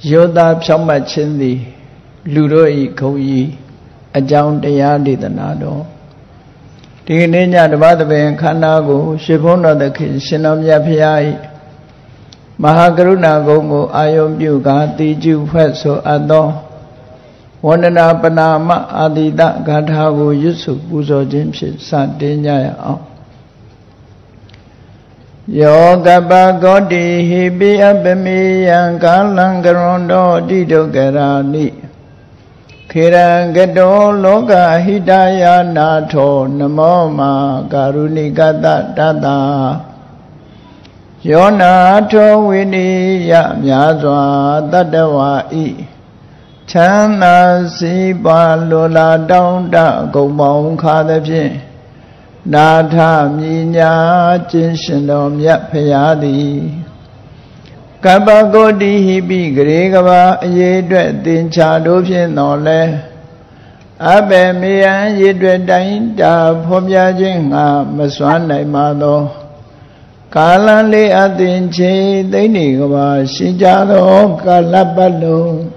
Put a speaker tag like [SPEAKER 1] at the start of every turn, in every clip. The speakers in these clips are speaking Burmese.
[SPEAKER 1] Yoda Pyama Chindi, Ludoi Koi, a John Deyandidanado. Tigninya the Badabe Kanago, Shibona the Kishinam Yapiai, Mahakaruna Gongo, Ayom Yuga, Tiju Feso Ado, Wanana Panama, Adida, Gadhago, Yusuf, Buzo Jimship, Sandinya. Yoga Bagodi, he be a bemi, and Galangarondo, Dido Garani. Kirangado, Loga, Hidaya, Nato, Namoma, Garuni Gada Dada. Yona to Winnie, Yamyazwa, Dadawa E. Chana Siba Lola down da go mon Kadapi. Nata Minya Jinshinom Yapayadi Kabagodi Hibi Gregava Yedred Dinchadopin Nole Abe Mian Yedred Dainda Pomya Jinga Maswana Mado Kalanle Adinche Dainigava Shijado Kalabalo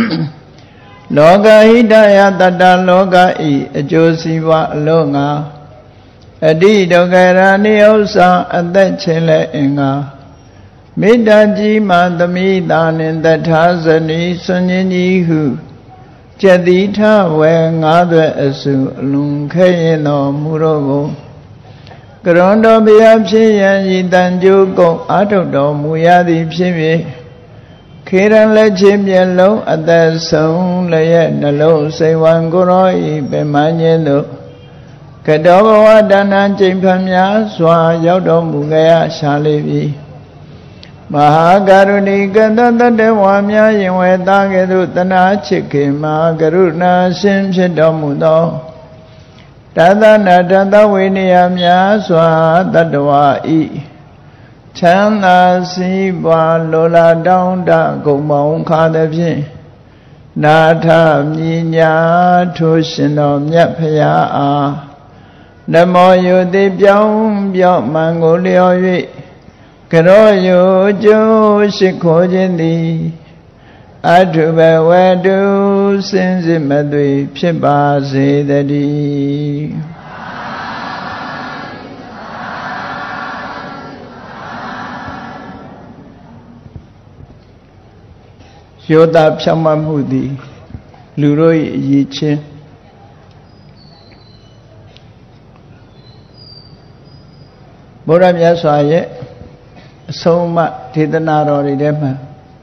[SPEAKER 1] Loga Hidaya Dada Loga E Josiva Longa Adi Dogarani Osa and that Chile Inga Midaji Madami Dan in that Hazani Sunini who Jadita Wang Other Asu Lunkayano Murogo Grondo Biapsi and Yidanjugo Atodo Muyadi Pimi Kiran Lechim Yellow at that song Lay Nalo say one Goroi Bemanyelo Kadowa Dana Jimpamya Swa Yodo Mugaya Shalivi Mahagaruni Gandanda Dewamya Yinweta Gedutana Chikima Garuna Sim Shidomudo Dada Nadanda Winiyamya Swa Dadwa E Chana Siba Lola Downda Gomon Kadavi Nata Minya Tushinom Yapaya Namo Yudi Byong Byong Mangolio Yui Karoyo Jo Shikojindi Atube Wedu Sinzi Madui Piba Zedadi Yoda Pyama Mudi Luroi Yichin Bora Myaswaye Soma Tidanaro Ridema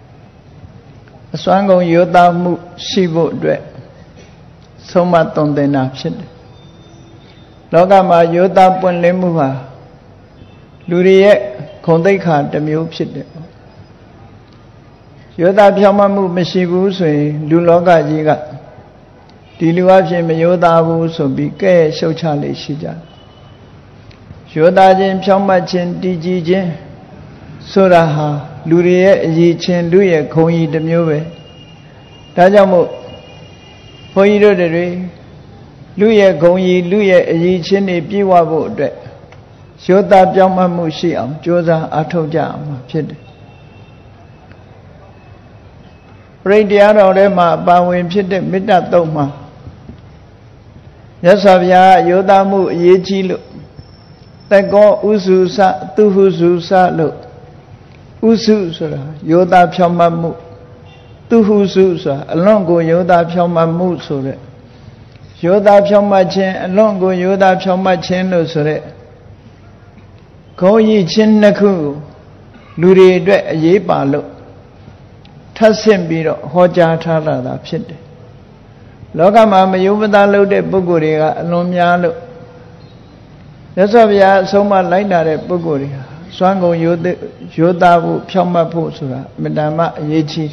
[SPEAKER 1] Swango Yoda Mu Shivo Dwe Soma Tondena Shid Logama Yoda Punlemuha Lurie Kondeka Demu Shid Yoda Pyamamu Meshibu Sui Luloga Yiga Diluaji Yoda Wuso Bike Shochali Shija Yoda Jim Pyamachin Dijin Suraha Lurie Yichin Luye Koi de Mube Tajamu Poido de Re Luye Koi Luye Yichin Piwabo de Yoda Pyamamu Shiam Joza Atojam Pid Radiano Rema Bawin Pid Midatoma Yasavia Yodamu Yichilu Tego Ususa Tuhususa lo Ususura Yoda Pyamamu Tuhususa Alongo Yoda Pyamamu Sure Yoda Pyamachin Alongo Yoda Pyamachin lo Sure Koyi Chinnaku Luri Dwe Yipalo Tassim Biro Hoja Tarada Pit Logama Yubada Lode Buguriga Lomyalo Yasavia Soma Laina Buguria Swango Yodabu Pyamapu Sura Medama Yechi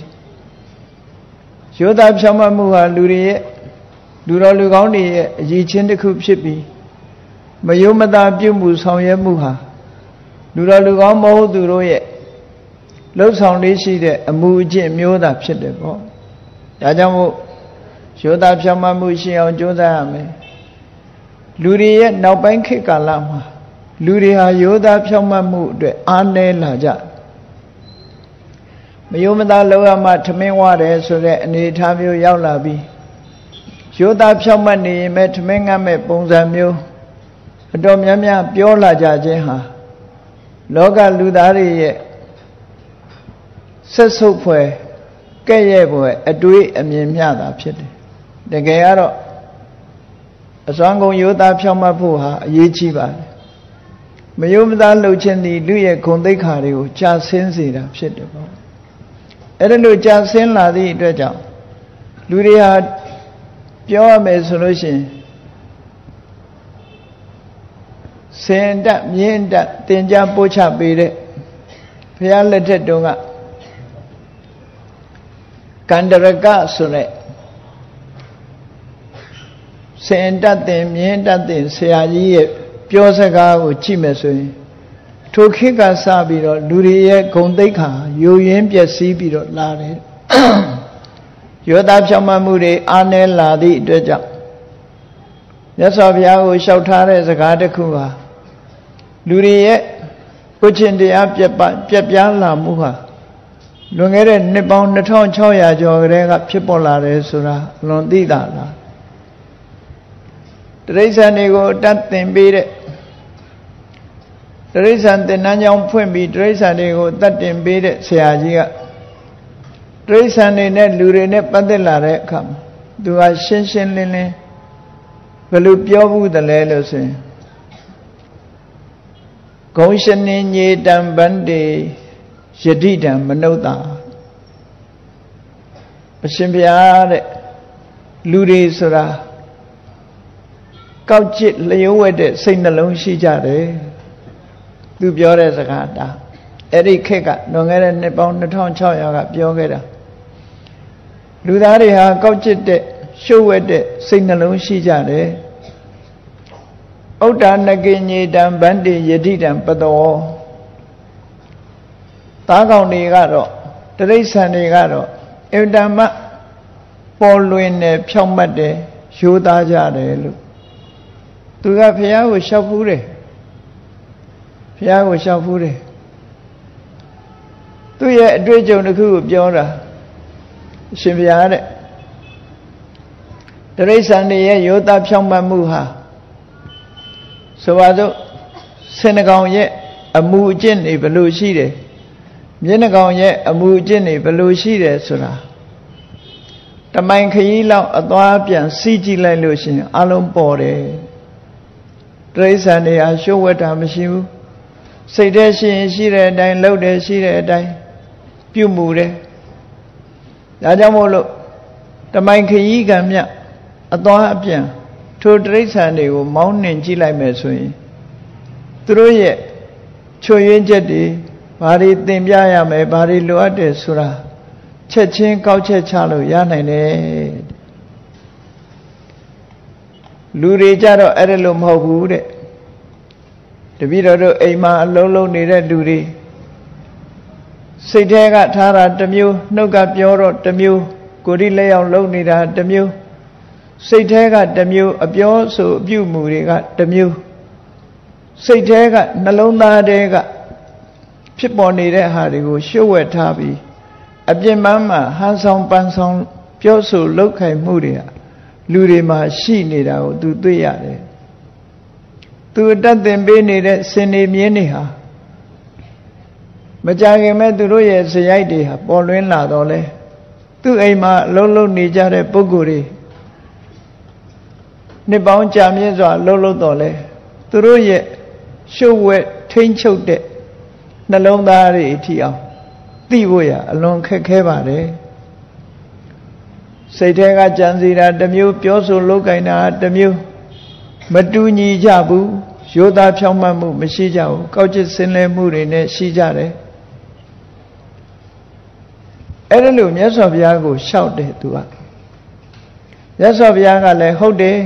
[SPEAKER 1] Yoda Pyamamuha Lurie Dura Lugoni Yichin the Coop Shippy Mayumada Bumu Soya Muha Dura Lugamo Duroye Love Sound Lishi a Muji Myoda Pshidebo Yajamu Yoda Pyamamushi on Jodame Lurie now bank Kalama Luria Yoda Pyamamu de Ane Laja မယုံမသားလောကမှာထမင်းဝတယ်ဆိုတဲ့အနေအထားမျိုးရောက်လာပြီးရိုးသားဖြောင့်မတ်နေရင်ပဲထမင်းငတ်မဲ့ပုံစံမျိုးအတော်များများပြောလာကြခြင်းဟာလောကလူသားတွေရဲ့ဆက်ဆုပ်ဖွယ်ကဲ့ရဲ့ဖွယ်အတွေးအမြင်မျှတာဖြစ်တယ်တကယ်ကတော့အစွမ်းကုန်ရိုးသားဖြောင့်မတ်ဖို့ဟာအရေးကြီးပါတယ်မယုံမသားလှုပ်ခြင်းသည်လူရဲ့ဂုဏ်သိက္ခာတွေကိုကြာဆင်းစေတာဖြစ်တယ်ပေါ့အဲ့ဒါလို့ကြာဆင်းလာသည့်အတွက်ကြောင့်လူတွေဟာပြောရမယ်ဆိုလို့ရှိရင်စင်တက်မြင့်တက်တင်ကြပို့ချပေးတဲ့ဘုရားလက်ထက်တုန်းကကန္တရကဆိုတဲ့စင်တက်တင်မြင့်တက်တင်ဆရာကြီးရဲ့ပြောစကားကိုကြည့်မယ်ဆိုရင်ထိုခေတ်ကစပြီးတော့လူတွေရဲ့ဂုဏ်သိက္ခာယိုယွင်းပျက်စီးပြီးတော့လာတယ်ယောသားဖြောင့်မတ်မှုတွေအားနည်းလာသည့်အတွက်ကြောင့်မြတ်စွာဘုရားကိုလျှောက်ထားတဲ့စကားတစ်ခုဟာလူတွေရဲ့ကိုချင်းတရားပြက်ပြားလာမှုဟာလွန်ခဲ့တဲ့နှစ်ပေါင်း2600ကျော်ကတည်းကဖြစ်ပေါ်လာတယ်ဆိုတာလွန်သိတာလားတိရစ္ဆာန်တွေကိုတတ်သင်ပေးတဲ့တိရစ္ဆာန်သင်္นานကြောင့်ဖွင့်ပြီးတိရစ္ဆာန်တွေကိုတတ်တင်ပေးတဲ့ဆရာကြီးကတိရစ္ဆာန်တွေနဲ့လူတွေနဲ့ပတ်သက်လာတဲ့အခါမှာသူကရှင်းရှင်းလင်းလင်းဘယ်လိုပြောဘူးတလဲလို့ဆိုရင်ဂုံရှနိညေတံဗန္တိယတိတံမနုဿာအရှင်ဘုရားတဲ့လူတွေဆိုတာကောက်ကျစ်လျှို့ဝှက်တဲ့စိတ်နှလုံးရှိကြတယ်သူပြောတဲ့စကားဒါအဲ့ဒီခေတ်ကလွန်ခဲ့တဲ့နှစ်ပေါင်း2600ကပြောခဲ့တာလူသားတွေဟာကောက်ကျစ်တဲ့ရှုပ်ဝက်တဲ့စိတ်နှလုံးရှိကြတယ်ဥဒ္ဒနကိညေတံဗန္တိယတိတံပတောသားကောင်တွေကတော့တိရစ္ဆာန်တွေကတော့အတ္တမပေါ်လွင်တယ်ဖြောင့်မတ်တယ်ရိုးသားကြတယ်လို့သူကဘုရားကိုလျှောက်ဖူးတယ်ဘုရားကိုလျှောက်ဖူးတယ်သူ့ရဲ့အတွေ့အကြုံတစ်ခုကိုပြောတာအရှင်ဘုရားတဲ့တိရစ္ဆာန်တွေရဲ့ရိုးသားဖြောင့်မတ်မှုဟာဆိုပါစို့ဆင်နှကောင်ရဲ့အမူအကျင့်တွေဘယ်လိုရှိတယ်မျက်နှာကောင်ရဲ့အမူအကျင့်တွေဘယ်လိုရှိတယ်ဆိုတာတမိုင်ခရီးလောက်အသွားပြန်စီးကြည့်လိုက်လို့ရှိရင်အလုံးပေါ်တယ်တိရစ္ဆာန်တွေဟာရှုပ်ဝက်တာမရှိဘူးစိတ်ထဲရှိရင်ရှိတဲ့အတိုင်းလုပ်တယ်ရှိတဲ့အတိုင်းပြုမှုတယ်ဒါကြောင့်မို့လို့တမိုင်ခရီးကံမြအသွားအပြန်ထိုတိရစ္ဆာန်တွေကိုမောင်းနှင်ကြည့်လိုက်မယ်ဆိုရင်သူတို့ရဲ့ချွတ်ယွင်းချက်တွေဘာတွေသင်ပြရမယ်ဘာတွေလိုအပ်တယ်ဆိုတာချက်ချင်းကောက်ချက်ချလို့ရနိုင်တယ်လူတွေကြတော့အဲ့ဒါလို့မဟုတ်ဘူးတဲ့တပည့်တော်တို့အိမ်မှာအလုံးလုံးနေတဲ့လူတွေစိတ်ထဲကထားတာတစ်မျိုးနှုတ်ကပြောတော့တစ်မျိုးကိုယ်ဒီလက်ရောက်လုံးနေတာတစ်မျိုးစိတ်ထဲကတစ်မျိုးအပြောဆိုအပြုမှုတွေကတစ်မျိုးစိတ်ထဲကနှလုံးသားထဲကဖြစ်ပေါ်နေတဲ့ဟာတွေကိုရှုပ်ဝက်ထားပြီးအပြစ်မှန်းမှာဟန်ဆောင်ပန်းဆောင်ပြောဆိုလုပ်ခိုင်မှုတွေကလူတွေမှာရှိနေတာကိုသူတွေ့ရတယ်သူအတတ်သင်ပေးနေတဲ့စင်နေမြင်းတွေဟာမကြခင်မဲ့သူတို့ရဲ့ဇယိုက်တွေဟာပေါ်လွင်လာတော့လဲသူ့အိမ်မှာအလုံးလုံးနေကြတဲ့ပုဂ္ဂိုလ်တွေနှစ်ပေါင်းကြာမြင့်စွာလှုပ်လှုပ်တော့လဲသူတို့ရဲ့ရှုပ်ဝက်ထိမ့်ချုပ်တဲ့နှလုံးသားတွေအထီအောင်သိဖို့ရအလွန်ခက်ခဲပါတယ်စိတ်ထဲကကြံစီတာတစ်မျိုးပြောဆိုလုပ်ကိုင်တာတစ်မျိုးမတူညီကြဘူးရိုးသားဖြောင့်မတ်မှုမရှိကြဘူးကောက်ကျစ်ဆင်းလဲမှုတွေနဲ့ရှိကြတယ်အဲ့ဒါလို့မြတ်စွာဘုရားကိုလျှောက်တယ်သူကမြတ်စွာဘုရားကလည်းဟုတ်တယ်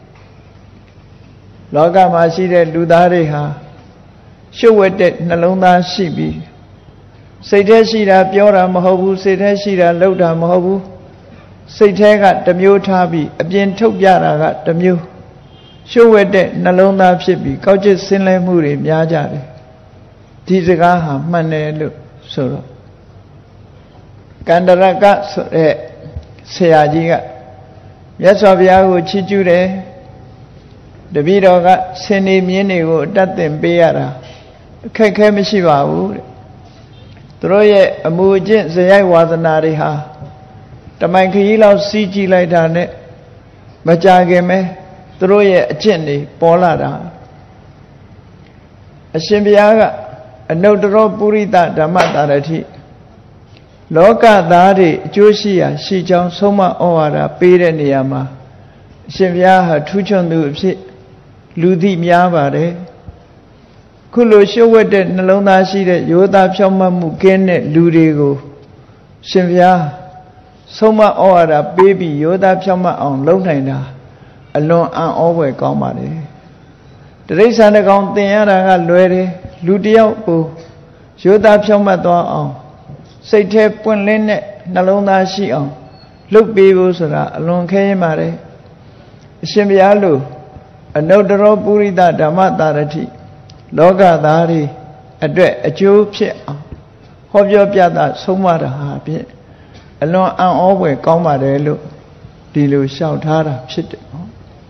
[SPEAKER 1] လောကမှာရှိတဲ့လူသားတွေဟာရှုပ်ဝက်တဲ့နှလုံးသားရှိပြီးစိတ်ထဲရှိတာပြောတာမဟုတ်ဘူးစိတ်ထဲရှိတာလုပ်တာမဟုတ်ဘူးစိတ်ထဲကတစ်မျိုးထားပြီးအပြင်ထုတ်ပြတာကတစ်မျိုးရှုပ်ဝက်တဲ့နှလုံးသားဖြစ်ပြီးကောက်ကျစ်ဆင်းလဲမှုတွေများကြတယ်ဒီစကားဟာမှန်တယ်လို့ဆိုတော့ကန်တရကဆိုတဲ့ဆရာကြီးကမြတ်စွာဘုရားကိုချီးကျူးတယ်တပည့်တော်ကဆင်းနေမြင်းတွေကိုအတတ်သင်ပေးရတာအခက်ခဲမရှိပါဘူးတဲ့သူတို့ရဲ့အမှုအကျင့်ဇယိုက်ဝါသနာတွေဟာတမိုင်ခရီးလောက်စီးကြည့်လိုက်တာနဲ့မကြခင်ပဲသူတို့ရဲ့အကျင့်တွေပေါ်လာတာအရှင်ဘုရားကအနုတ္တရောပုရိသဓမ္မတာရတိလောကသားတွေအကျိုးရှိရာရှိကြောင်းဆုံးမဩဝါဒပေးတဲ့နေရာမှာအရှင်ဘုရားဟာထူးချွန်သူအဖြစ်လူသိများပါတယ်ခုလိုရှုပ်ဝက်တဲ့နှလုံးသားရှိတဲ့ယောသားဖြောင့်မတ်မှုကင်းတဲ့လူတွေကိုရှင်ဘုရားဆုံးမဩဝါဒပေးပြီးယောသားဖြောင့်မတ်အောင်လုပ်နိုင်တာအလွန်အံ့ဩဖွယ်ကောင်းပါတယ်တိရစ္ဆာန်တစ်ကောင်သင်ရတာကလွယ်တယ်လူတစ်ယောက်ကိုယောသားဖြောင့်မတ်သွားအောင်စိတ်ထဲပွင့်လင်းတဲ့နှလုံးသားရှိအောင်လုပ်ပေးဖို့ဆိုတာအလွန်ခဲရင်ပါတယ်အရှင်ဘုရားလိုအနုတ္တရောပုရိသဓမ္မတာရတိလောကသားတွေအတွက်အကျိုးဖြစ်အောင်ဟောပြောပြတာဆုံးမတာဟာဖြင့်အလွန်အံ့ဩဖွယ်ကောင်းပါတယ်လို့ဒီလိုလျှောက်ထားတာဖြစ်တယ်နော်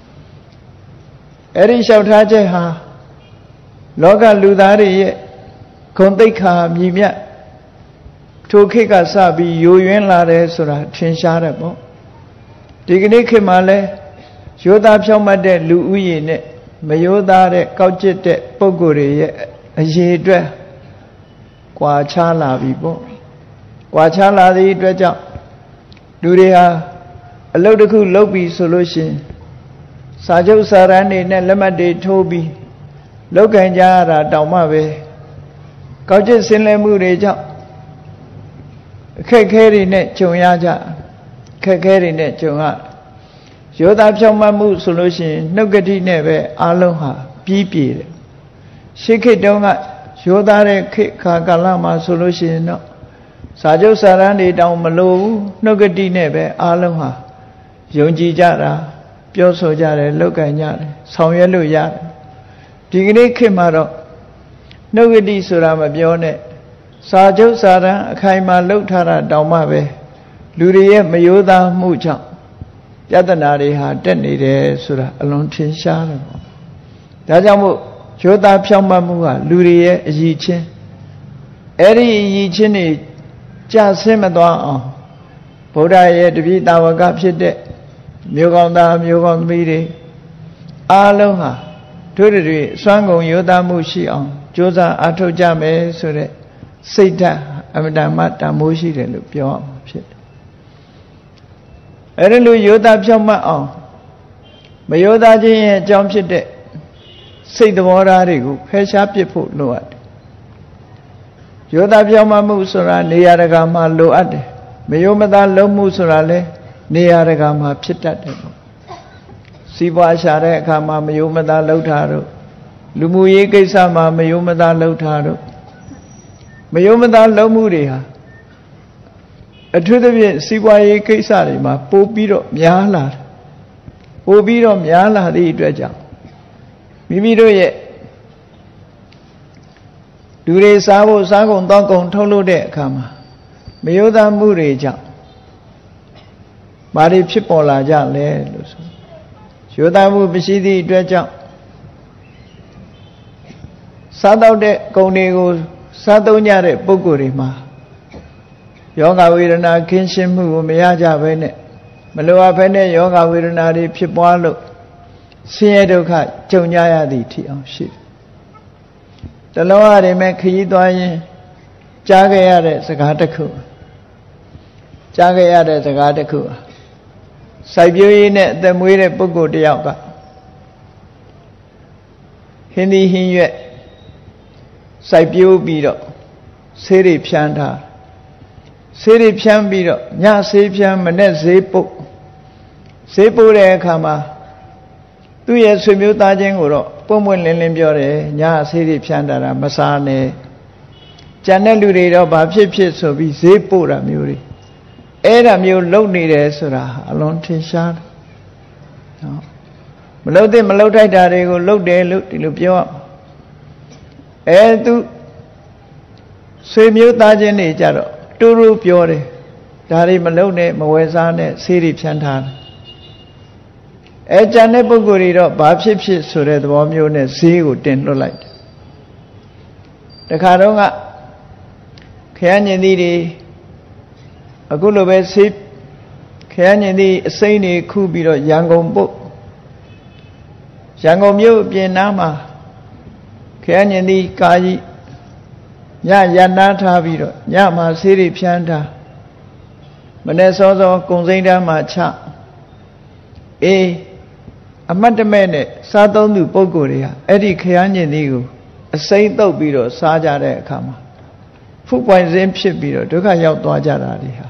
[SPEAKER 1] အဲ့ဒီလျှောက်ထားချက်ဟာလောကလူသားတွေရဲ့ဂုဏ်သိက္ခာမြည်မြတ်ထိုခေတ်ကစပြီးယိုယွင်းလာတယ်ဆိုတာထင်ရှားတယ်ပေါ့ဒီကနေ့ခေတ်မှာလဲယောသားဖြောင့်မတ်တဲ့လူဥယျာဉ်နဲ့မယောသားတဲ့ကောက်ကျစ်တဲ့ပုဂ္ဂိုလ်တွေရဲ့အရေးအတွက်ကွာခြားလာပြီပေါ့ကွာခြားလာသည့်အတွက်ကြောင့်လူတွေဟာအလုပ်တစ်ခုလုပ်ပြီးဆိုလို့ရှိရင်စာချုပ်စာတမ်းတွေနဲ့လက်မှတ်တွေထိုးပြီးလုပ်ကင်ကြရတာတောင်မှပဲကောက်ကျစ်ဆင်းလဲမှုတွေကြောင့်အခက်ခဲတွေနဲ့ကြုံရကြအခက်ခဲတွေနဲ့ကြုံရယောသားဖြောင့်မတ်မှုဆိုလို့ရှိရင်နှုတ်ကတိနဲ့ပဲအားလုံးဟာပြီးပြည့်တယ်ရှေးခေတ်တုန်းကယောသားတဲ့ခေတ်ကာလမှာဆိုလို့ရှိရင်တော့စာချုပ်စာတမ်းတွေတောင်မလိုဘူးနှုတ်ကတိနဲ့ပဲအားလုံးဟာယုံကြည်ကြတာပြောဆိုကြတယ်လုပ်ကင်ကြတယ်ဆောင်ရွက်လို့ရတယ်ဒီကနေ့ခေတ်မှာတော့နှုတ်ကတိဆိုတာမပြောနဲ့စာချုပ်စာတမ်းအခိုင်အမာလုပ်ထားတာတောင်မှပဲလူတွေရဲ့မယောသားမှုကြောင့်ပြဿနာတွေဟာတက်နေတယ်ဆိုတာအလွန်ထင်ရှားတယ်ပေါ့ဒါကြောင့်မို့ယောသားဖြောင့်မတ်မှုဟာလူတွေရဲ့အရည်ချင်းအဲ့ဒီအရည်ချင်းတွေကြဆင်းမသွားအောင်ဗုဒ္ဓရဲ့တပည့်တာဝကဖြစ်တဲ့မျိုးကောင်းသားမျိုးကောင်းသမီးတွေအားလုံးဟာတို့တွေစွမ်းကုန်ယောသားမှုရှိအောင်ကြိုးစားအားထုတ်ကြမယ်ဆိုတဲ့စိတ်ဓာတ်အမတန်မှတန်ဖိုးရှိတယ်လို့ပြောရမှာဖြစ်တယ်အဲ့ဒီလိုယောသားဖြောင့်မတ်အောင်မယောသားခြင်းရဲ့အကြောင်းဖြစ်တဲ့စိတ်သဘောထားတွေကိုဖယ်ရှားပစ်ဖို့လိုအပ်တယ်ယောသားဖြောင့်မတ်မှုဆိုတာနေရာတကာမှာလိုအပ်တယ်မယောမသားလုံးမှုဆိုတာလည်းနေရာတကာမှာဖြစ်တတ်တယ်ပေါ့စီးပွားရှာတဲ့အခါမှာမယောမသားလှုပ်တာတို့လူမှုရေးကိစ္စမှာမယောမသားလှုပ်တာတို့မယောမသားလုံးမှုတွေဟာအထူးသဖြင့်စီးပွားရေးကိစ္စတွေမှာပိုပြီးတော့များလာတယ်ပိုပြီးတော့များလာသည့်အတွက်ကြောင့်မိမိတို့ရဲ့လူတွေစားဖို့စားကုန်တောက်ကုန်ထုတ်လုပ်တဲ့အခါမှာမယောသားမှုတွေကြောင့်ဘာတွေဖြစ်ပေါ်လာကြလဲလို့ဆိုယောသားမှုမရှိသည့်အတွက်ကြောင့်စားတော့တဲ့ကုန်တွေကိုစားသုံးကြတဲ့ပုဂ္ဂိုလ်တွေမှာယောဂဝေဒနာခင်းရှင်းမှုကိုမရကြဘဲနဲ့မလိုအပ်ဘဲနဲ့ယောဂဝေဒနာတွေဖြစ်ပွားလို့ဆင်းရဲဒုက္ခကြုံကြရသည့်ထိအောင်ရှိတယ်။တလောရည်မဲ့ခရီးသွားရင်ကြားခဲ့ရတဲ့စကားတစ်ခုကြားခဲ့ရတဲ့စကားတစ်ခုစိုက်ပျိုးရေးနဲ့အသက်မွေးတဲ့ပုဂ္ဂိုလ်တစ်ယောက်ကဟင်းသီးဟင်းရွက်စိုက်ပျိုးပြီးတော့ဆေးတွေဖြန်းထားဆေးတွေဖြန်းပြီးတော့ညဆေးဖြန်းမနဲ့ဈေးပုတ်တဲ့အခါမှာသူ့ရဲ့ဆွေမျိုးသားချင်းကိုတော့ပွင့်ပွင့်လင်းလင်းပြောတယ်ညဆေးတွေဖြန်းတာမစားနဲ့ကြံတဲ့လူတွေတော့ဘာဖြစ်ဖြစ်ဆိုပြီးဈေးပို့တာမျိုးတွေအဲ့ဒါမျိုးလုပ်နေတယ်ဆိုတာအလွန်ထင်ရှားတယ်နော်မလုပ်သင့်မလုပ်ထိုက်တာတွေကိုလုပ်တယ်လို့ဒီလိုပြောသူဆွေမျိုးသားချင်းတွေကြတော့တူတူပြောတယ်ဒါတွေမလုံးနဲ့မဝယ်စားနဲ့ဆေးတွေဖြန်းထားတယ်ကျန်တဲ့ပုဂ္ဂိုလ်တွေတော့ဘာဖြစ်ဖြစ်ဆိုတဲ့သဘောမျိုးနဲ့ဈေးကိုတင်လွှတ်လိုက်တယ်တခါတော့ကခရမ်းညင်သီးတွေအခုလိုပဲဆေးခရမ်းညင်သီးအစိမ့်တွေခုပြီးတော့ရန်ကုန်ပုတ်ရန်ကုန်မြို့ပြင်နားမှာခရမ်းညင်သီးကာကြီးညရနာထားပြီးတော့ညမှာဆေးတွေဖြန်းထားမနေ့စောစောကုံစိမ့်တန်းမှာချအမတ်တမဲ့နဲ့စားသုံးသူပုဂ္ဂိုလ်တွေဟာအဲ့ဒီခရမ်းညင်သီးကိုအစိမ့်တုပ်ပြီးတော့စားကြတဲ့အခါမှာဖုပွိုင်စင်းဖြစ်ပြီးတော့ဒုက္ခရောက်သွားကြတာတွေဟာ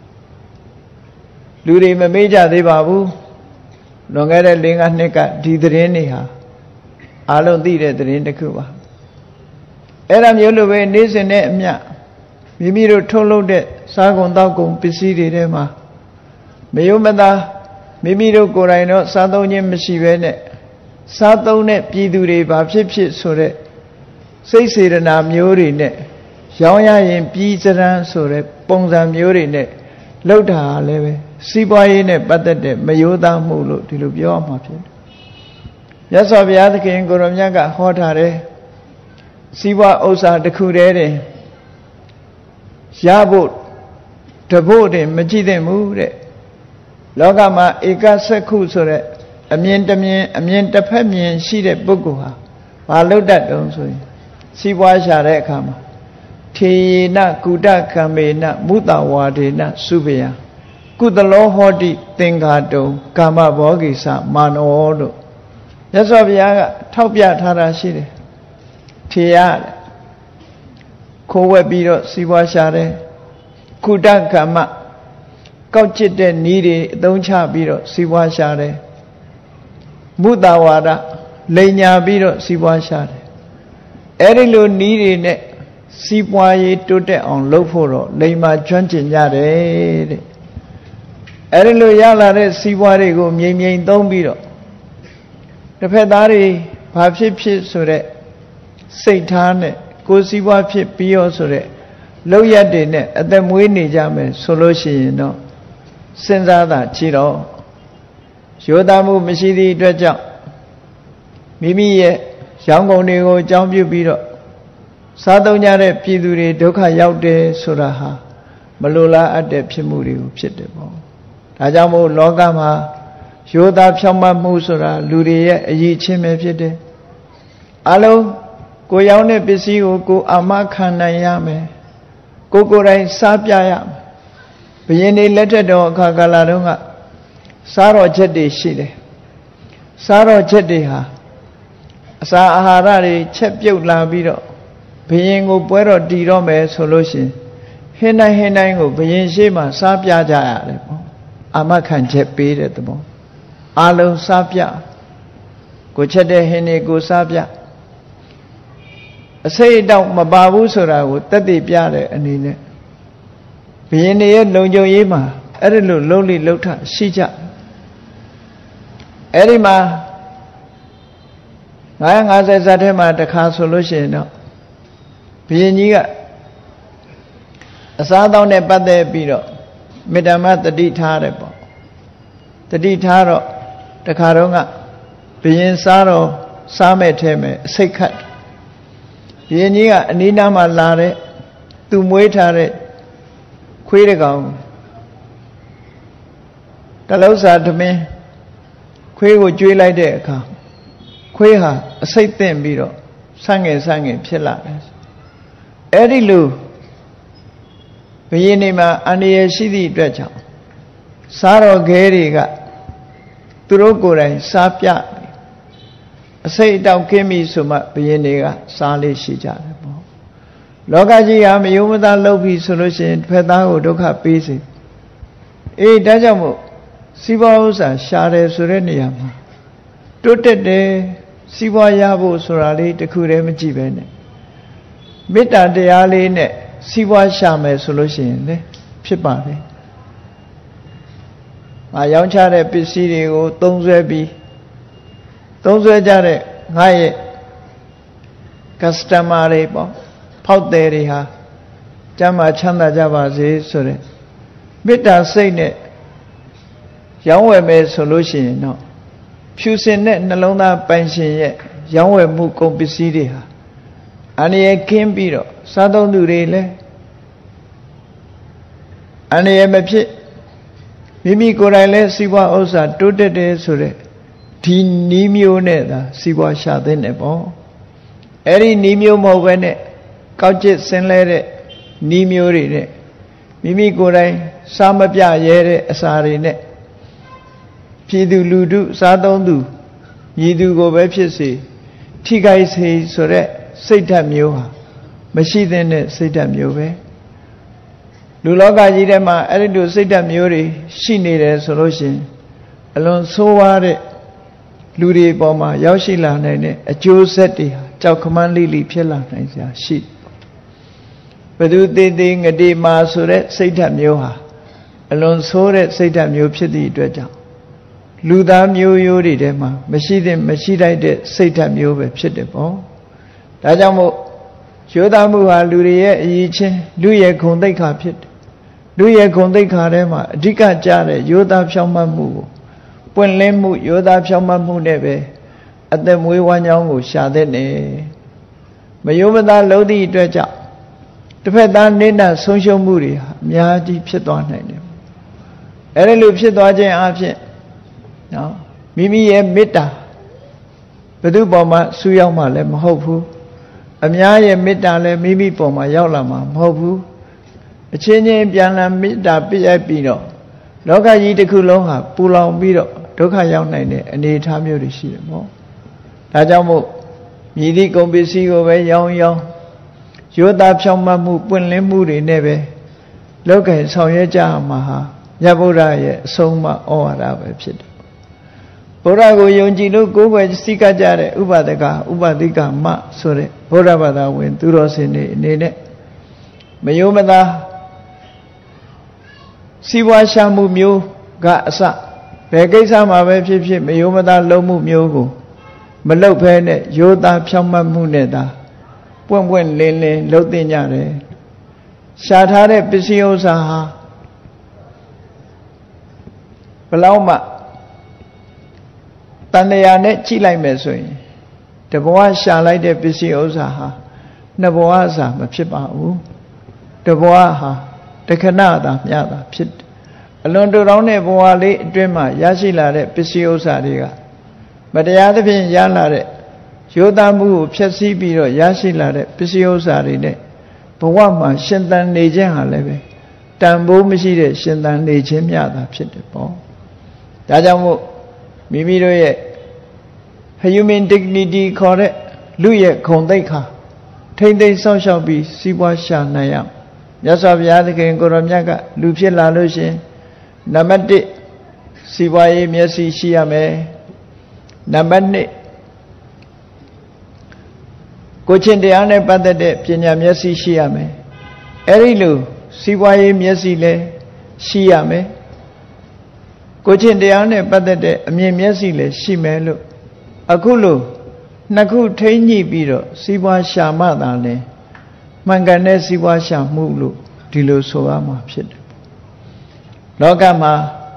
[SPEAKER 1] လူတွေမမေ့ကြသေးပါဘူးလွန်ခဲ့တဲ့၄-၅ နှစ်ကဒီသတင်းတွေဟာအားလုံးသိတဲ့သတင်းတစ်ခုပါအဲ့ဒါမျိုးလိုပဲနေ့စဉ်နဲ့အမျှမိမိတို့ထုတ်လုပ်တဲ့စားကုန်တောက်ကုန်ပစ္စည်းတွေထဲမှာမယုံမသာမိမိတို့ကိုယ်တိုင်တော့စားသုံးခြင်းမရှိဘဲနဲ့စားသုံးတဲ့ပြည်သူတွေဘာဖြစ်ဖြစ်ဆိုတဲ့စိတ်စေတနာမျိုးတွေနဲ့ရောင်းရရင်ပြည်စရန်ဆိုတဲ့ပုံစံမျိုးတွေနဲ့လောက်တာလည်းပဲစီးပွားရေးနဲ့ပတ်သက်တဲ့မယောသားမှုလို့ဒီလိုပြောရမှာဖြစ်တယ်။မြတ်စွာဘုရားသခင်ကိုရောမြတ်ကဟောထားတယ်စီးပွားဥစ္စာတစ်ခုတည်းတင်ရဖို့တဖို့တင်မကြည့်သင့်ဘူးတဲ့လောကမှာဧကစက္ခုဆိုတဲ့အမြင်တစ်မြင်အမြင်တစ်ဖက်မြင်ရှိတဲ့ပုဂ္ဂိုလ်ဟာဘာလုပ်တတ်တုံးဆိုရင်စီးပွားရှာတဲ့အခါမှာထေယေနကုတကံမေနမုတဝါဒေနစုပယကုသလောဟောတိသင်္ဃာတုံကာမဘောဂိစမာနောလို့မြတ်စွာဘုရားကထောက်ပြထားတာရှိတယ်ထေရခိုးဝက်ပြီးတော့စီးပွားရှာတယ်ကုတကမ္မကောက်ကျစ်တဲ့နီးတွေအသုံးချပြီးတော့စီးပွားရှာတယ်မုတဝါဒလိန်ညာပြီးတော့စီးပွားရှာတယ်အဲ့ဒီလိုနီးတွေနဲ့စီးပွားရေးတိုးတက်အောင်လုပ်ဖို့တော့လိမ္မာကျွမ်းကျင်ကြတယ်တဲ့အဲ့ဒီလိုရလာတဲ့စီးပွားတွေကိုမြိန်သုံးပြီးတော့တစ်ဖက်သားတွေဘာဖြစ်ဖြစ်ဆိုတဲ့စိတ်ထားနဲ့ကိုယ်စီးပွားဖြစ်ပြီးရောဆိုတဲ့လောက်ရတဲ့နဲ့အသက်မွေးနေကြမယ်ဆိုလို့ရှိရင်တော့စဉ်းစားတာကြည့်တော့ရိုးသားမှုမရှိသည့်အတွက်ကြောင့်မိမိရဲ့ရောင်းကုန်တွေကိုအကြောင်းပြုပြီးတော့စားသုံးကြတဲ့ပြည်သူတွေဒုက္ခရောက်တယ်ဆိုတာဟာမလိုလားအပ်တဲ့ဖြစ်မှုတွေကိုဖြစ်တယ်ပေါ့ဒါကြောင့်မို့လောကမှာရိုးသားဖြောင့်မတ်မှုဆိုတာလူတွေရဲ့အရေးချင်းပဲဖြစ်တယ်အလုံးကိုရောင်းတဲ့ပစ္စည်းကိုကိုအာမခံနိုင်ရမယ်ကိုယ်တိုင်စားပြရမယ်ဘုရင်တွေလက်ထက်တော်အခါကာလတုန်းကစားတော်ချက်တွေရှိတယ်စားတော်ချက်တွေဟာအစာအာဟာရတွေချက်ပြုတ်လာပြီးတော့ဘုရင်ကိုပွဲတော်တည်တော့မယ်ဆိုလို့ရှိရင်ဟင်းတိုင်းကိုဘုရင်ရှေ့မှာစားပြကြရတယ်ပေါ့အာမခံချက်ပေးတဲ့သဘောအလုံးစားပြကိုချက်တဲ့ဟင်းတွေကိုစားပြအစိတ်အတောက်မပါဘူးဆိုတာကိုတက်တည်ပြတဲ့အနေနဲ့ဘုရင်တွေရဲ့လုံခြုံရေးမှာအဲ့ဒီလိုလုံးလိလှုပ်ထရှိကြအဲ့ဒီမှာ950ဇာတ်ထဲမှာတစ်ခါဆိုလို့ရှိရင်တော့ဘုရင်ကြီးကအစားအသောက်နဲ့ပတ်သက်ပြီးတော့မေတ္တာမတတိထားတယ်ပေါ့တတိထားတော့တခါတော့ကဘုရင်စားတော့စားမဲ့ထဲမဲ့အစိတ်ခတ်ဘုရင်ကြီးကအနီးနားမှာလာတဲ့သူမွေးထားတဲ့ခွေးတကောင်တလုံးစာသမင်းခွေးကိုကျွေးလိုက်တဲ့အခါခွေးဟာအစိတ်သင့်ပြီးတော့ဆန့်ငယ်ဖြစ်လာတယ်အဲ့ဒီလိုဘုရင်နေမှာအန္တရာယ်ရှိသည့်အတွက်ကြောင့်စားတော်ခဲတွေကသူတို့ကိုယ်တိုင်စားပြအစိတ်အတောက်ခင်းပြီဆိုမှဘုရင်တွေကစားလေးရှိကြတယ်ပေါ့လောကကြီးဟာမယုံမသားလုပ်ပြီဆိုလို့ရှိရင်တစ်ဖက်သားကိုဒုက္ခပေးစေဒါကြောင့်မို့စီးပွားဥစ္စာရှာတယ်ဆိုတဲ့နေရာမှာတိုးတက်တယ်စီးပွားရဖို့ဆိုတာလေးတခုတည်းမကြည့်ပဲနဲ့မေတ္တာတရားလေးနဲ့စီးပွားရှာမယ်ဆိုလို့ရှိရင်လေဖြစ်ပါတယ်ရောင်းချတဲ့ပစ္စည်းတွေကိုသုံးစွဲကြတဲ့ငါရဲ့ customer တွေပေါ့ဖောက်သည်တွေဟာကျမ်းမာချမ်းသာကြပါစေဆိုတဲ့မေတ္တာစိတ်နဲ့ရောင်းဝယ်မယ်ဆိုလို့ရှိရင်တော့ဖြူစင်တဲ့နှလုံးသားပိုင်ရှင်ရဲ့ရောင်းဝယ်မှုကုန်ပစ္စည်းတွေဟာအန္တရာယ်ကင်းပြီးတော့စားသုံးသူတွေလည်းအန္တရာယ်မဖြစ်မိမိကိုယ်တိုင်လည်းစီးပွားဥစ္စာတိုးတက်တယ်ဆိုတဲ့ဒီနီးမျိုးနဲ့သာစီးပွားရှာသင့်တယ်ပေါ့အဲ့ဒီနီးမျိုးမဟုတ်ဘဲနဲ့ကောက်ကျစ်ဆင်းလဲတဲ့နီးမျိုးတွေနဲ့မိမိကိုယ်တိုင်စားမပြရဲတဲ့အစာတွေနဲ့ပြည်သူလူထုစားသုံးသူညီသူကိုပဲဖြစ်စေထိခိုက်စေဆိုတဲ့စိတ်ဓာတ်မျိုးဟာမရှိသင့်တဲ့စိတ်ဓာတ်မျိုးပဲလူလောကကြီးထဲမှာအဲ့ဒီလိုစိတ်ဓာတ်မျိုးတွေရှိနေတယ်ဆိုလို့ရှိရင်အလွန်ဆိုးဝါးတဲ့လူတွေပေါ်မှာရောက်ရှိလာနိုင်တဲ့အကျိုးဆက်တွေဟာကြောက်ခမန်းလိလိဖြစ်လာနိုင်စရာရှိဘယ်သူသေးသေးငတိမာဆိုတဲ့စိတ်ဓာတ်မျိုးဟာအလွန်ဆိုးတဲ့စိတ်ဓာတ်မျိုးဖြစ်သည့်အတွက်ကြောင့်လူသားမျိုးရိုးတွေထဲမှာမရှိတဲ့မရှိတတ်တဲ့စိတ်ဓာတ်မျိုးပဲဖြစ်တယ်ပေါ့ဒါကြောင့်မို့ရိုးသားမှုဟာလူတွေရဲ့အရေးချင်းလူရဲ့ဂုဏ်သိက္ခာဖြစ်တယ်လူရဲ့ဂုဏ်သိက္ခာထဲမှာအဓိကကျတဲ့ရိုးသားဖြောင့်မတ်မှုကိုပွင့်လင်းမှုရိုးသားဖြောင့်မတ်မှုနဲ့ပဲအသက်မွေးဝမ်းကြောင်းကိုရှာတဲ့နေမယုံမသားလုံးသည့်အတွက်ကြောင့်တစ်ဖက်သားနိဒ္ဒဆုံးရှုံးမှုတွေဟာအများကြီးဖြစ်သွားနိုင်တယ်အဲဒီလိုဖြစ်သွားခြင်းအပြင်နော်မိမိရဲ့မေတ္တာဘယ်သူပေါ်မှာဆူရောက်မှလည်းမဟုတ်ဘူးအများရဲ့မေတ္တာလည်းမိမိပေါ်မှာရောက်လာမှာမဟုတ်ဘူးအချင်းချင်းပြန်လာမေတ္တာပြည့်ရိုက်ပြီးတော့လောကကြီးတစ်ခုလုံးဟာပူလောင်ပြီးတော့ဒုက္ခရောက်နိုင်တဲ့အနေအထားမျိုးတွေရှိတယ်ပေါ့ဒါကြောင့်မို့မြည်သည့်ကုန်ပစ္စည်းကိုပဲရောင်းရိုးသားဖြောင့်မတ်မှုပွင့်လင်းမှုတွေနဲ့ပဲလောကကြီးဆောင်ရွက်ကြမှာဟာမြတ်ဗုဒ္ဓရဲ့အဆုံးအမဩဝါဒပဲဖြစ်တယ်ဗုဒ္ဓကိုယုံကြည်လို့ကိုယ်ပဲစိတ်ကကြတဲ့ဥပဒကဥပဒိကမဆိုတဲ့ဗုဒ္ဓဘာသာဝင်သူတော်စင်တွေအနေနဲ့မယုံမသားစီးပွားရှာမှုမျိုးကအစဘယ်ကိစ္စမှာပဲဖြစ်ဖြစ်မယုံမသားလုံးမှုမျိုးကိုမလုပ်ဘဲနဲ့ရိုးသားဖြောင့်မတ်မှုနဲ့သာပွင့်ပွင့်လင်းလင်းလုပ်သင့်ကြတယ်ရှာထားတဲ့ပစ္စည်းဥစ္စာဟာဘလောက်မှတန်တရာနဲ့ကြည့်လိုက်မယ်ဆိုရင်တဘဝရှာလိုက်တဲ့ပစ္စည်းဥစ္စာဟာနှစ်ဘဝစာမဖြစ်ပါဘူးတဘဝဟာတခဏသာမျှတာဖြစ်တယ်အလွန်တူတောင်းတဲ့ဘဝလေးအတွင်းမှာရရှိလာတဲ့ပစ္စည်းဥစ္စာတွေကမတရားသဖြင့်ရလာတဲ့ရိုးသားမှုကိုဖျက်ဆီးပြီးတော့ရရှိလာတဲ့ပစ္စည်းဥစ္စာတွေနဲ့ဘဝမှာရှင်သန်နေခြင်းဟာလည်းပဲတန်ဖိုးမရှိတဲ့ရှင်သန်နေခြင်းမျှတာဖြစ်တယ်ပေါ့ဒါကြောင့်မို့မိမိတို့ရဲ့ human dignity ခေါ်တဲ့လူရဲ့ဂုဏ်သိက္ခာထိမ့်သိမ်းစောင့်ရှောက်ပြီးစီးပွားရှာနိုင်ရမြတ်စွာဘုရားသခင်ကိုရောမြတ်ကလူဖြစ်လာလို့ရှင်နံပါတ်1စီးပွားရေးမျက်စိရှိရမယ်နံပါတ်2ကိုချင်းတရားနဲ့ပတ်သက်တဲ့ပညာမျက်စိရှိရမယ်အဲ့ဒီလိုစီးပွားရေးမျက်စိလည်းရှိရမယ်ကိုချင်းတရားနဲ့ပတ်သက်တဲ့အမြင်မျက်စိလည်းရှိမယ်လို့အခုလို့နှစ်ခုထိမ့်ညှိပြီးတော့စီးပွားရှာမှသာလဲမှန်ကန်တဲ့စီးပွားရှာမှုလို့ဒီလိုဆိုရမှာဖြစ်တယ်လောကမှာ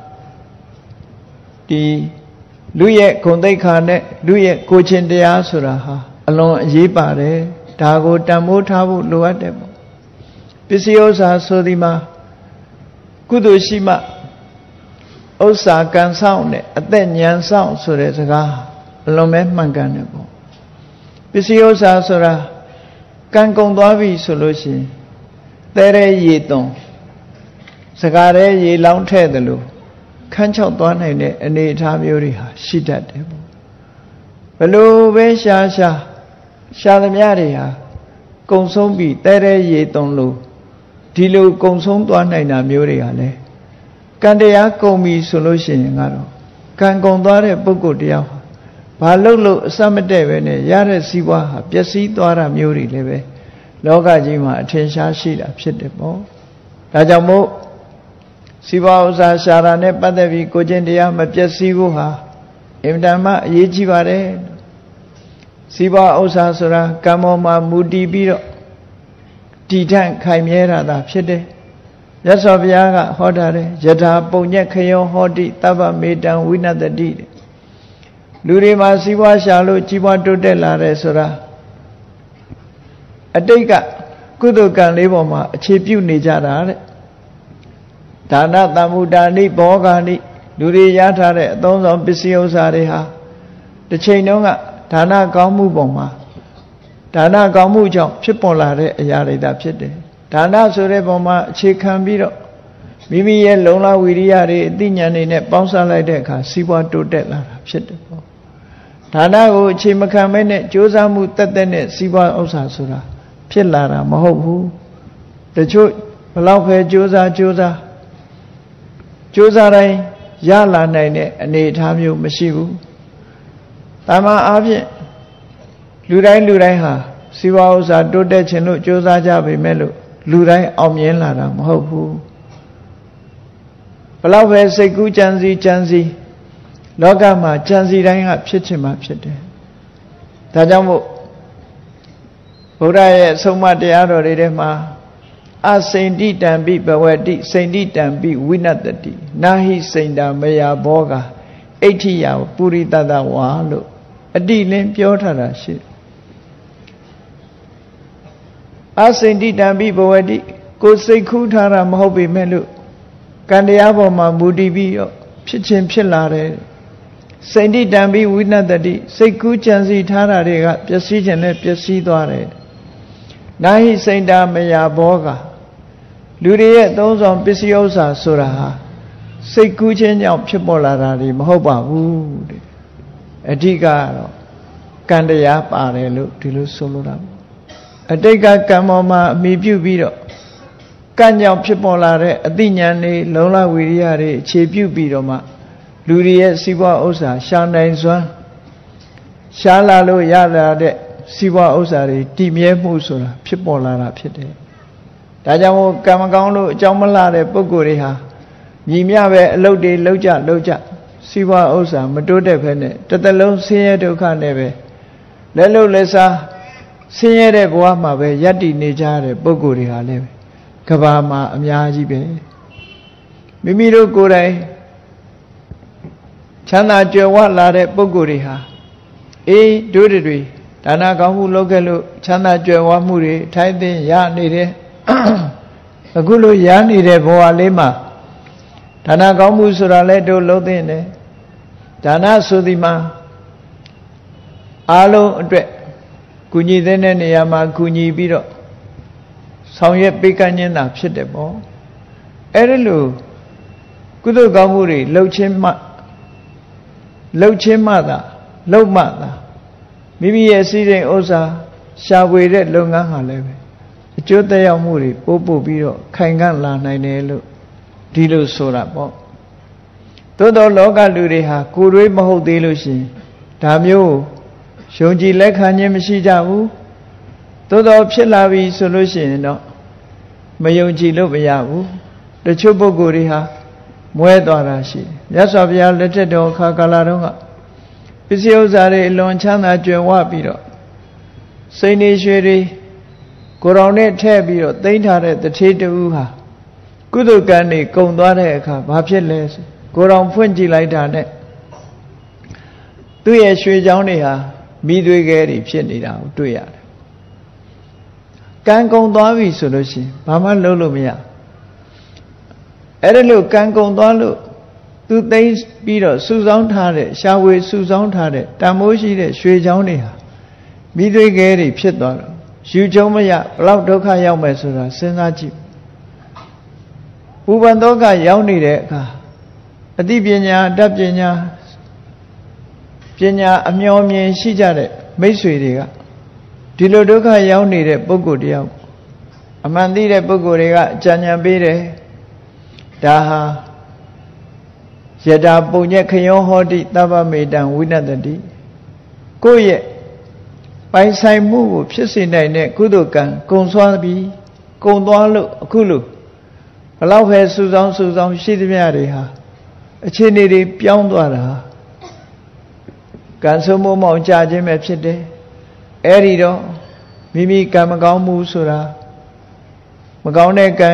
[SPEAKER 1] ဒီလူရဲ့ဂုဏ်သိက္ခာနဲ့လူရဲ့ကိုချင်းတရားဆိုတာဟာအလွန်အရေးပါတယ်ဒါကိုတန်ဖိုးထားဖို့လိုအပ်တယ်ပေါ့ပစ္စည်းဥစ္စာဆိုဒီမှာကုသိုလ်ရှိမှဥစ္စာကံဆောင်နဲ့အသက်ဉာဏ်ဆောင်ဆိုတဲ့စကားအလွန်ပဲမှန်ကန်တယ်ပေါ့ပစ္စည်းဥစ္စာဆိုတာကံကုန်သွားပြီဆိုလို့ရှိရင်တဲရဲရေသွန်စကားရဲရေလောင်းထဲ့တယ်လို့ခန်းချောက်သွားနိုင်တဲ့အနေအထားမျိုးတွေဟာရှိတတ်တယ်ပေါ့ဘလို့ပဲရှာသမျှတွေဟာကုံဆုံးပြီးတဲရဲရေသွန်လို့ဒီလိုကုံဆုံးသွားနိုင်တာမျိုးတွေဟာလဲကံတရားကုန်ပြီဆိုလို့ရှိရင်ကတော့ကံကုန်သွားတဲ့ပုဂ္ဂိုလ်တယောက်ဘာလို့အစမတည့်ပဲနဲ့ရတဲ့စီးပွားဟာပျက်စီးသွားတာမျိုးတွေလည်းပဲလောကကြီးမှာအထင်ရှားရှိတာဖြစ်တယ်ပေါ့ဒါကြောင့်မို့စီးပွားဥစ္စာရှာတာနဲ့ပတ်သက်ပြီးကိုချင်းတရားမပျက်စီးဖို့ဟာအင်မတန်မှအရေးကြီးပါတယ်စီးပွားဥစ္စာဆိုတာကံပေါ်မှာမူတည်ပြီးတော့တည်ထန့်ခိုင်မြဲတာသာဖြစ်တယ်ရသော်ဘုရားကဟောထားတယ်ယထာပုံညက်ခယောဟောတိတဗ္ဗမေတံဝိနတတိလူတွေမှာစီးပွားရှာလို့ကြီးပွားတိုးတက်လာတယ်ဆိုတာအတိတ်ကကုသိုလ်ကံလေးပေါ်မှာအခြေပြုနေကြတာတဲ့ဒါနသံမုဒ္ဒာနိဘောဂာနိလူတွေရထားတဲ့အသုံးဆောင်ပစ္စည်းဥစ္စာတွေဟာတစ်ချိန်တုန်းကဒါနကောင်းမှုပေါ်မှာဒါနကောင်းမှုကြောင့်ဖြစ်ပေါ်လာတဲ့အရာတွေသာဖြစ်တယ်ဒါနဆိုတဲ့ပုံမှာအခြေခံပြီးတော့မိမိရဲ့လုံလဝိရိယတွေအသိဉာဏ်တွေနဲ့ပေါင်းစပ်လိုက်တဲ့အခါစီးပွားတိုးတက်လာတာဖြစ်တယ်ပေါ့ဒါနကိုအခြေမခံမဲနဲ့ကြိုးစားမှုတက်တက်နဲ့စီးပွားဥစ္စာဆိုတာဖြစ်လာတာမဟုတ်ဘူးတချို့ဘလောက်ပဲကြိုးစားတိုင်းရလာနိုင်တဲ့အနေအထားမျိုးမရှိဘူးတာမန်အားဖြင့်လူတိုင်းဟာစီးပွားဥစ္စာတိုးတက်ခြင်းလို့ကြိုးစားကြပေမဲ့လို့လူတိုင်းအောင်မြင်လာတာမဟုတ်ဘူးဘလောက်ပဲစိတ်ကူးကြံစည်လောကမှာကြံစည်တိုင်းကဖြစ်ချင်မှဖြစ်တယ်ဒါကြောင့်မို့ဘုရားရဲ့အဆုံးအမတရားတော်တွေထဲမှာအစိန္တိတံပိဘဝတိစိန္တိတံပိဝိနတတိနာဟိစိန္ဒာမယဘောဂအဋ္ဌိယပုရိသတဝါလို့အတိလင်းပြောထားတာရှိတယ်အစိန္တိတံပိဘဝတိကိုစိတ်ခူးထားတာမဟုတ်ပေမဲ့လို့ကံတရားပေါ်မှာမူတည်ပြီးတော့ဖြစ်ခြင်းဖြစ်လာတယ်စိန္တိတံပိဝိနတတိစိတ်ကူးကြံစည်ထားတာတွေကပျက်စီးခြင်းနဲ့ပျက်စီးသွားတယ်နာဟိစိန္ဒာမယဘောဂလူတွေရဲ့သုံးဆောင်ပစ္စည်းဥစ္စာဆိုတာဟာစိတ်ကူးခြင်းကြောင့်ဖြစ်ပေါ်လာတာတွေမဟုတ်ပါဘူးတဲ့အဓိကကတော့ကံတရားပါတယ်လို့ဒီလိုဆိုလိုတာအတိတ်ကကံပေါ်မှာအမိပြုပြီးတော့ကံကြောင့်ဖြစ်ပေါ်လာတဲ့အသိဉာဏ်တွေလုံလဝိရိယတွေအခြေပြုပြီးတော့မှလူတွေရဲ့စီးပွားဥစ္စာရှာနိုင်စွမ်းရှားလာလို့ရလာတဲ့စီးပွားဥစ္စာတွေတည်မြဲမှုဆိုတာဖြစ်ပေါ်လာတာဖြစ်တယ်။ဒါကြောင့်မို့ကံမကောင်းလို့အကြောင်းမလှတဲ့ပုဂ္ဂိုလ်တွေဟာညီမျှပဲအလုပ်တွေလုပ်ကြစီးပွားဥစ္စာမတိုးတက်ဘဲနဲ့တစ်သက်လုံးဆင်းရဲဒုက္ခနဲ့ပဲလက်လုပ်လက်စားဆင်းရဲတဲ့ဘဝမှာပဲယက်တည်နေကြတဲ့ပုဂ္ဂိုလ်တွေဟာလည်းကဘာမှာအများကြီးပဲမိမိတို့ကိုယ်တိုင်ချမ်းသာကြွယ်ဝလာတဲ့ပုဂ္ဂိုလ်တွေဟာတို့တွေဒါနကောင်းမှုလုပ်ခဲ့လို့ချမ်းသာကြွယ်ဝမှုတွေထိုက်သိရနေတယ်အခုလိုရနေတဲ့ဘဝလေးမှာဒါနကောင်းမှုဆိုတာလဲတို့လုပ်သင့်တယ်ဒါနဆိုဒီမှာအားလုံးအတွက်ကုညီတဲ့နေရာမှာကုညီပြီးတော့ဆောင်ရွက်ပေးကမ်းခြင်းသာဖြစ်တယ်ပေါ့အဲ့ဒီလိုကုသိုလ်ကောင်းမှုတွေလှုပ်ခြင်းမှသာမိမိရဲ့စီးစိမ်ဥစ္စာရှာဖွေတဲ့လုပ်ငန်းဟာလည်းပဲအကျိုးသက်ရောက်မှုတွေပို့ပြီးတော့ခိုင်ခံ့လာနိုင်တယ်လို့ဒီလိုဆိုတာပေါ့သို့တော်လောကလူတွေဟာကိုယ်တွေမဟုတ်သေးလို့ရှိရင်ဒါမျိုးယုံကြည်လက်ခံခြင်းမရှိကြဘူးသို့တော်ဖြစ်လာပြီဆိုလို့ရှိရင်တော့မယုံကြည်လို့မရဘူးတချို့ပုဂ္ဂိုလ်တွေဟာမွဲသွားတာရှိတယ်မြတ်စွာဘုရားလက်ထက်တော်အခါကာလတုန်းကပစ္စည်းဥစ္စာတွေအလွန်ချမ်းသာကြွယ်ဝပြီးတော့စိန်နေရွှေတွေကိုယ်တော်နဲ့ထည့်ပြီးတော့သိမ့်ထားတဲ့တထေးတူဟာကုသိုလ်ကံတွေကုန်သွားတဲ့အခါဘာဖြစ်လဲဆိုကိုယ်တော်ဖွင့်ကြည့်လိုက်တာနဲ့သူ့ရဲ့ရွှေချောင်းတွေဟာမိသွေးခဲတွေဖြစ်နေတာကိုတွေ့ရတယ်ကံကုန်သွားပြီဆိုလို့ရှိရင်ဘာမှလုပ်လို့မရအဲ့ဒါလို့ကံကုန်သွားလို့သူသိမ့်ပြီးတော့စုဆောင်းထားတဲ့ရှာဝေစုဆောင်းထားတဲ့တန်မိုးရှိတဲ့ရွှေချောင်းတွေဟာမိသွေးခဲတွေဖြစ်သွားတော့ယူချုံမရဘလောက်ဒုက္ခရောက်မယ်ဆိုတာစဉ်းစားကြည့်ဥပ္ပန္တောကရောက်နေတဲ့အခါအသိပညာအတတ်ပညာအမျှော်မြင်ရှိကြတဲ့မိတ်ဆွေတွေကဒီလိုဒုက္ခရောက်နေတဲ့ပုဂ္ဂိုလ်တယောက်အမှန်သိတဲ့ပုဂ္ဂိုလ်တွေကအကြံဉာဏ်ပေးတယ်ဒါဟာယတာပုံညက်ခယောဟောတိသဗ္ဗမေတံဝိနတတိကိုယ့်ရဲ့ပိုင်ဆိုင်မှုကိုဖြစ်စေနိုင်တဲ့ကုသိုလ်ကံကုံသွားပြီးကုံသွားလို့အခုလိုဘလောက်ပဲစုဆောင်းရှိသမျှတွေဟာအခြေအနေတွေပြောင်းသွားတာကံဆုံးမမောင်ကြခြင်းပဲဖြစ်တယ်အဲ့ဒီတော့မိမိကံမကောင်းမှုဆိုတာမကောင်းတဲ့ကံရဲ့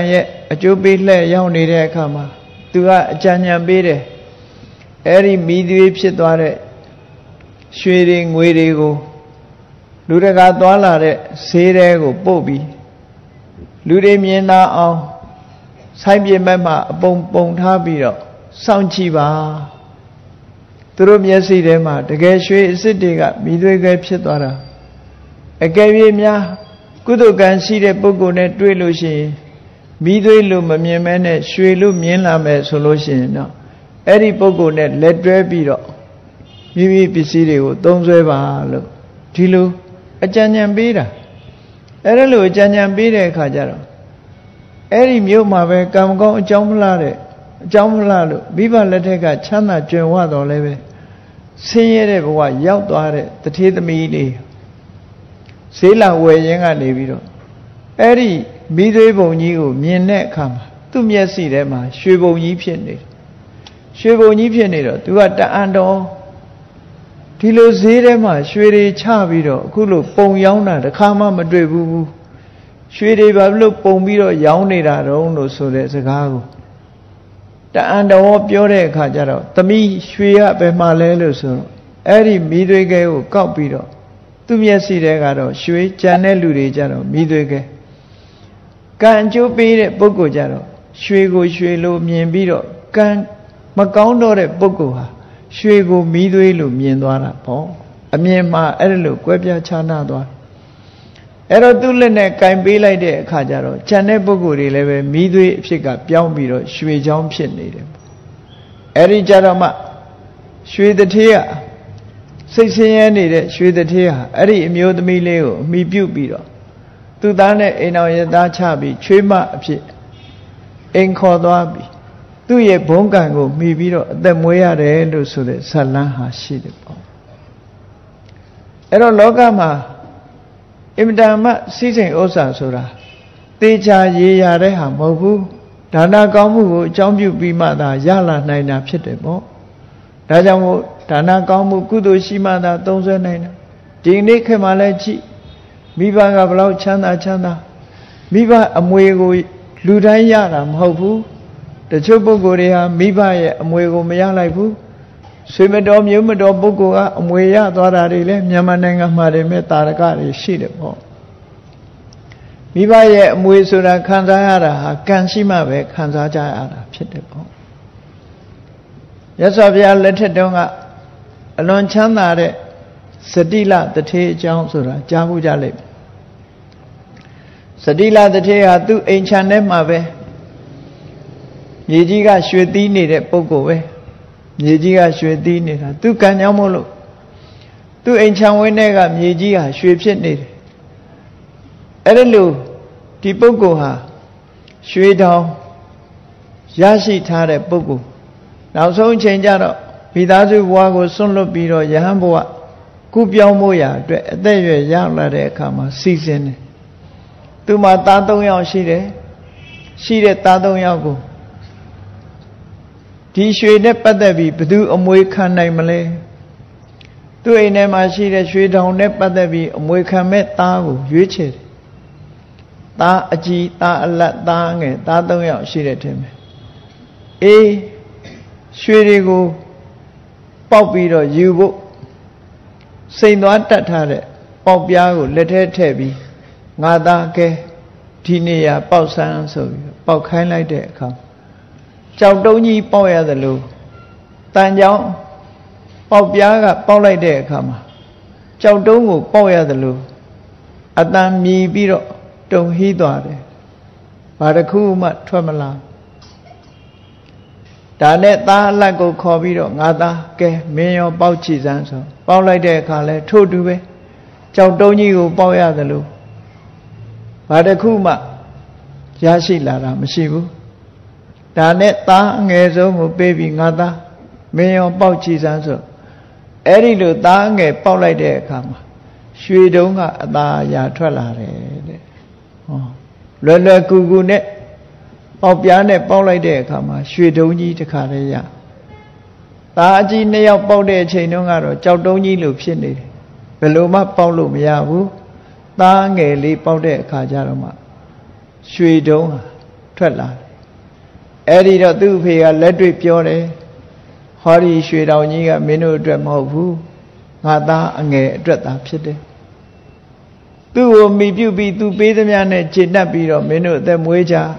[SPEAKER 1] အကျိုးပေးလှည့်ရောက်နေတဲ့အခါမှာသူကအကြံဉာဏ်ပေးတယ်အဲ့ဒီမိသွေးဖြစ်သွားတဲ့ရွှေတွေငွေတွေကိုလူတကာသွားလာတဲ့ဈေးတွေကိုပို့ပြီးလူတွေမြင်သာအောင်ဆိုင်ပြမဲ့မှာအပုံထားပြီးတော့စောင့်ကြည့်ပါသူတို့မျက်စိထဲမှာတကယ်ရွှေအစ်စ်တွေကမိသွေးကဲဖြစ်သွားတာအကယ်၍များကုသိုလ်ကံရှိတဲ့ပုဂ္ဂိုလ်နဲ့တွေ့လို့ရှိရင်မိသွေးလို့မမြင်မဲနဲ့ရွှေလို့မြင်လာမယ်ဆိုလို့ရှိရင်တော့အဲ့ဒီပုဂ္ဂိုလ်နဲ့လက်တွဲပြီးတော့မိမိပစ္စည်းတွေကိုသုံးစွဲပါလို့ဒီလိုအကြံဉာဏ်ပေးတာအဲ့ဒါလို့အကြံဉာဏ်ပေးတဲ့အခါကျတော့အဲ့ဒီမြို့မှာပဲကံကောင်းအကြောင်းမလားတဲ့အကြောင်းမလားလို့မိဘလက်ထက်ကချမ်းသာကြွယ်ဝတော်လည်းပဲဆင်းရဲတဲ့ဘဝရောက်သွားတဲ့တထေးသမီးလေးဈေးလာဝယ်ရင်းကနေပြီးတော့အဲ့ဒီမိသွေးပုံကြီးကိုမြင်တဲ့အခါမှာသူ့မျက်စိထဲမှာရွှေပုံကြီးဖြစ်နေတယ်ရွှေပုံကြီးဖြစ်နေတော့သူကတအံ့တော်ဒီလိုဈေးထဲမှာရွှေတွေချပြီးတော့အခုလိုပုံရောင်းတာတစ်ခါမှမတွေ့ဘူးရွှေတွေဘာလို့ပုံပြီးတော့ရောင်းနေတာတုံးလို့ဆိုတဲ့စကားကိုတအံ့တော်ပြောတဲ့အခါကျတော့သမီးရွှေရဘယ်မှာလဲလို့ဆိုတော့အဲ့ဒီမိသွေးကဲကိုကောက်ပြီးတော့သူ့မျက်စိထဲကတော့ရွှေကြံတဲ့လူတွေကြတော့မိသွေးကဲကံအကျိုးပေးတဲ့ပုဂ္ဂိုလ်ကြတော့ရွှေကိုရွှေလို့မြင်ပြီးတော့ကံမကောင်းတော့တဲ့ပုဂ္ဂိုလ်ဟာရွှေကိုမိသွေးလို့မြင်သွားတာပေါ့အမြင်မှာအဲ့လိုကွဲပြားခြားနားသွားအဲ့တော့သူ့လက်နဲ့ကင်ပေးလိုက်တဲ့အခါကျတော့ခြံတဲ့ပုဂ္ဂိုလ်တွေလည်းပဲမိသွေးအဖြစ်ကပြောင်းပြီးတော့ရွှေချောင်းဖြစ်နေတယ်အဲ့ဒီကြတော့မှရွှေတထေးကစိတ်ဆင်းရဲနေတဲ့ရွှေတထေးဟာအဲ့ဒီအမျိုးသမီးလေးကိုအမိပြုတ်ပြီးတော့သူ့သားနဲ့အိမ်တော်ရသားချပြီးချွေးမအဖြစ်အိမ်ခေါ်သွားပြီးသူ့ရဲ့ဘုန်းကံကိုမှီပြီးတော့အသက်မွေးရတယ်လို့ဆိုတဲ့ဇာတ်လမ်းဟာရှိတယ်ပေါ့အဲ့တော့လောကမှာအင်မတန်မှစိစိမ်ဥစ္စာဆိုတာသေချာရေရတဲ့ဟာမဟုတ်ဘူးဒါနကောင်းမှုကိုအကြောင်းပြုပြီးမှသာရလာနိုင်တာဖြစ်တယ်ပေါ့ဒါကြောင့်မို့ဒါနကောင်းမှုကုသိုလ်ရှိမှသာသုံးစွဲနိုင်တာဒီနေ့ခေတ်မှာလည်းကြည့်မိဘကဘလောက်ချမ်းသာမိဘအမွေကိုလူတိုင်းရတာမဟုတ်ဘူးတချို့ပုဂ္ဂိုလ်တွေဟာမိဘရဲ့အမွေကိုမရလိုက်ဘူးဆွေမတော်မျိုးမတော်ပုဂ္ဂိုလ်ကအမွေရသွားတာတွေလည်းမြန်မာနိုင်ငံမှာတွေမဲ့တာရကတွေရှိတယ်ပေါ့မိဘရဲ့အမွေဆိုတာခံစားရတာဟာကံရှိမှပဲခံစားကြရတာဖြစ်တယ်ပေါ့ရသော်ဘုရားလက်ထက်တုန်းကအလွန်ချမ်းသာတဲ့စတိလတထေးအကြောင်းဆိုတာကြားမှုကြလိမ့်မယ်စတိလတထေးဟာသူ့အိမ်ခြံထဲမှာပဲမြေကြီးကရွှေသီးနေတဲ့ပုဂ္ဂိုလ်ပဲမြေကြီးကရွှေသီးနေတာသူကံကြောင့်မို့လို့သူအိမ်ခြံဝင်းထဲကမြေကြီးဟာရွှေဖြစ်နေတယ်အဲ့ဒါလို့ဒီပုဂ္ဂိုလ်ဟာရွှေတောင်ရရှိထားတဲ့ပုဂ္ဂိုလ်နောက်ဆုံးအချိန်ကျတော့မိသားစုဘဝကိုစွန့်လွတ်ပြီးတော့ယဟန်ဘဝကုပြောင်းဖို့ရာအတွက်အသက်အရွယ်ရောက်လာတဲ့အခါမှာစီစဉ်တယ်သူမှာသား3ယောက်ရှိတယ်ရှိတဲ့သား3ယောက်ကိုဒီရွှေနဲ့ပတ်သက်ပြီးဘယ်သူအမွေခံနိုင်မလဲသူ့အိမ်ထဲမှာရှိတဲ့ရွှေတောင်နဲ့ပတ်သက်ပြီးအမွေခံမဲ့သားကိုရွေးချယ်တယ်သားအကြီးသားအလတ်သားငယ်သား3ယောက်ရှိတဲ့ထဲမှာအေးရွှေတွေကိုပေါက်ပြီးတော့ယူဖို့စိန်သွားတတ်ထားတဲ့ပေါက်ပြားကိုလက်ထဲထည့်ပြီးငါသားကဲဒီနေရာပေါက်ဆန်းဆိုပြီးပေါက်ခိုင်းလိုက်တဲ့အခါကြောက်တုံးကြီးပေါက်ရသလိုတန်ကြောင်ပေါက်ပြားကပေါက်လိုက်တဲ့အခါမှာကြောက်တုံးကိုပေါက်ရသလိုအတန်မြည်ပြီးတော့တုံဟီးသွားတယ်ဘာတစ်ခုမှထွက်မလာဒါနဲ့သားအလတ်ကိုခေါ်ပြီးတော့ငါသားကဲမင်းရောပေါက်ချီစမ်းဆိုပေါက်လိုက်တဲ့အခါလဲထို့တူပဲကြောက်တုံးကြီးကိုပေါက်ရသလိုဘာတစ်ခုမှရရှိလာတာမရှိဘူးဒါနဲ့သားအငယ်ဆုံးကိုပေးပြီးငါသားမင်းရောပေါက်ချီစမ်းဆိုအဲ့ဒီလိုသားအငယ်ပေါက်လိုက်တဲ့အခါမှာရွှေတုံးကအသာရာထွက်လာတယ်တဲ့ဟောလွယ်လွယ်ကူကူနဲ့ပေါက်ပြားနဲ့ပေါက်လိုက်တဲ့အခါမှာရွှေတုံးကြီးတစ်ခါတည်းရသားအကြီး2ယောက်ပေါက်တဲ့အချိန်တုန်းကတော့ကြောက်တုံးကြီးလိုဖြစ်နေတယ်ဘယ်လိုမှပေါက်လို့မရဘူးသားငယ်လေးပေါက်တဲ့အခါကျတော့မှရွှေတုံးထွက်လာတယ် Eddie dot do pay a letter pure. Hori shwe down ye a menu drum of who. Nada and a dread up city. Tu me be to pay the man a chinapi or menu them wager.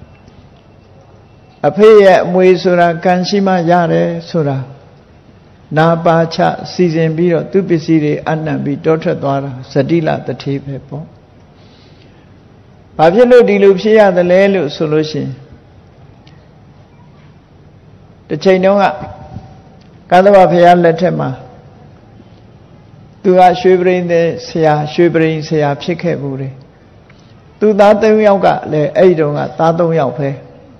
[SPEAKER 1] A pay at Muesura Kanshima Yare Sura. Na ba cha season biro tu pisiri anna bi daughter dwara sadila the tape po. ဘာဖြစ်လို့ဒီလိုဖြစ်ရတယ်လဲလို့ဆိုလို့ရှိရင်တစ်ချိန်တုန်းကကသဗ္ဗဘုရားလက်ထက်မှာသူကရွှေပရိန်ဆရာဖြစ်ခဲ့ဘူးတယ်သူသား3ယောက်ကလည်းအဲ့ဒီတုန်းကသား3ယောက်ပဲ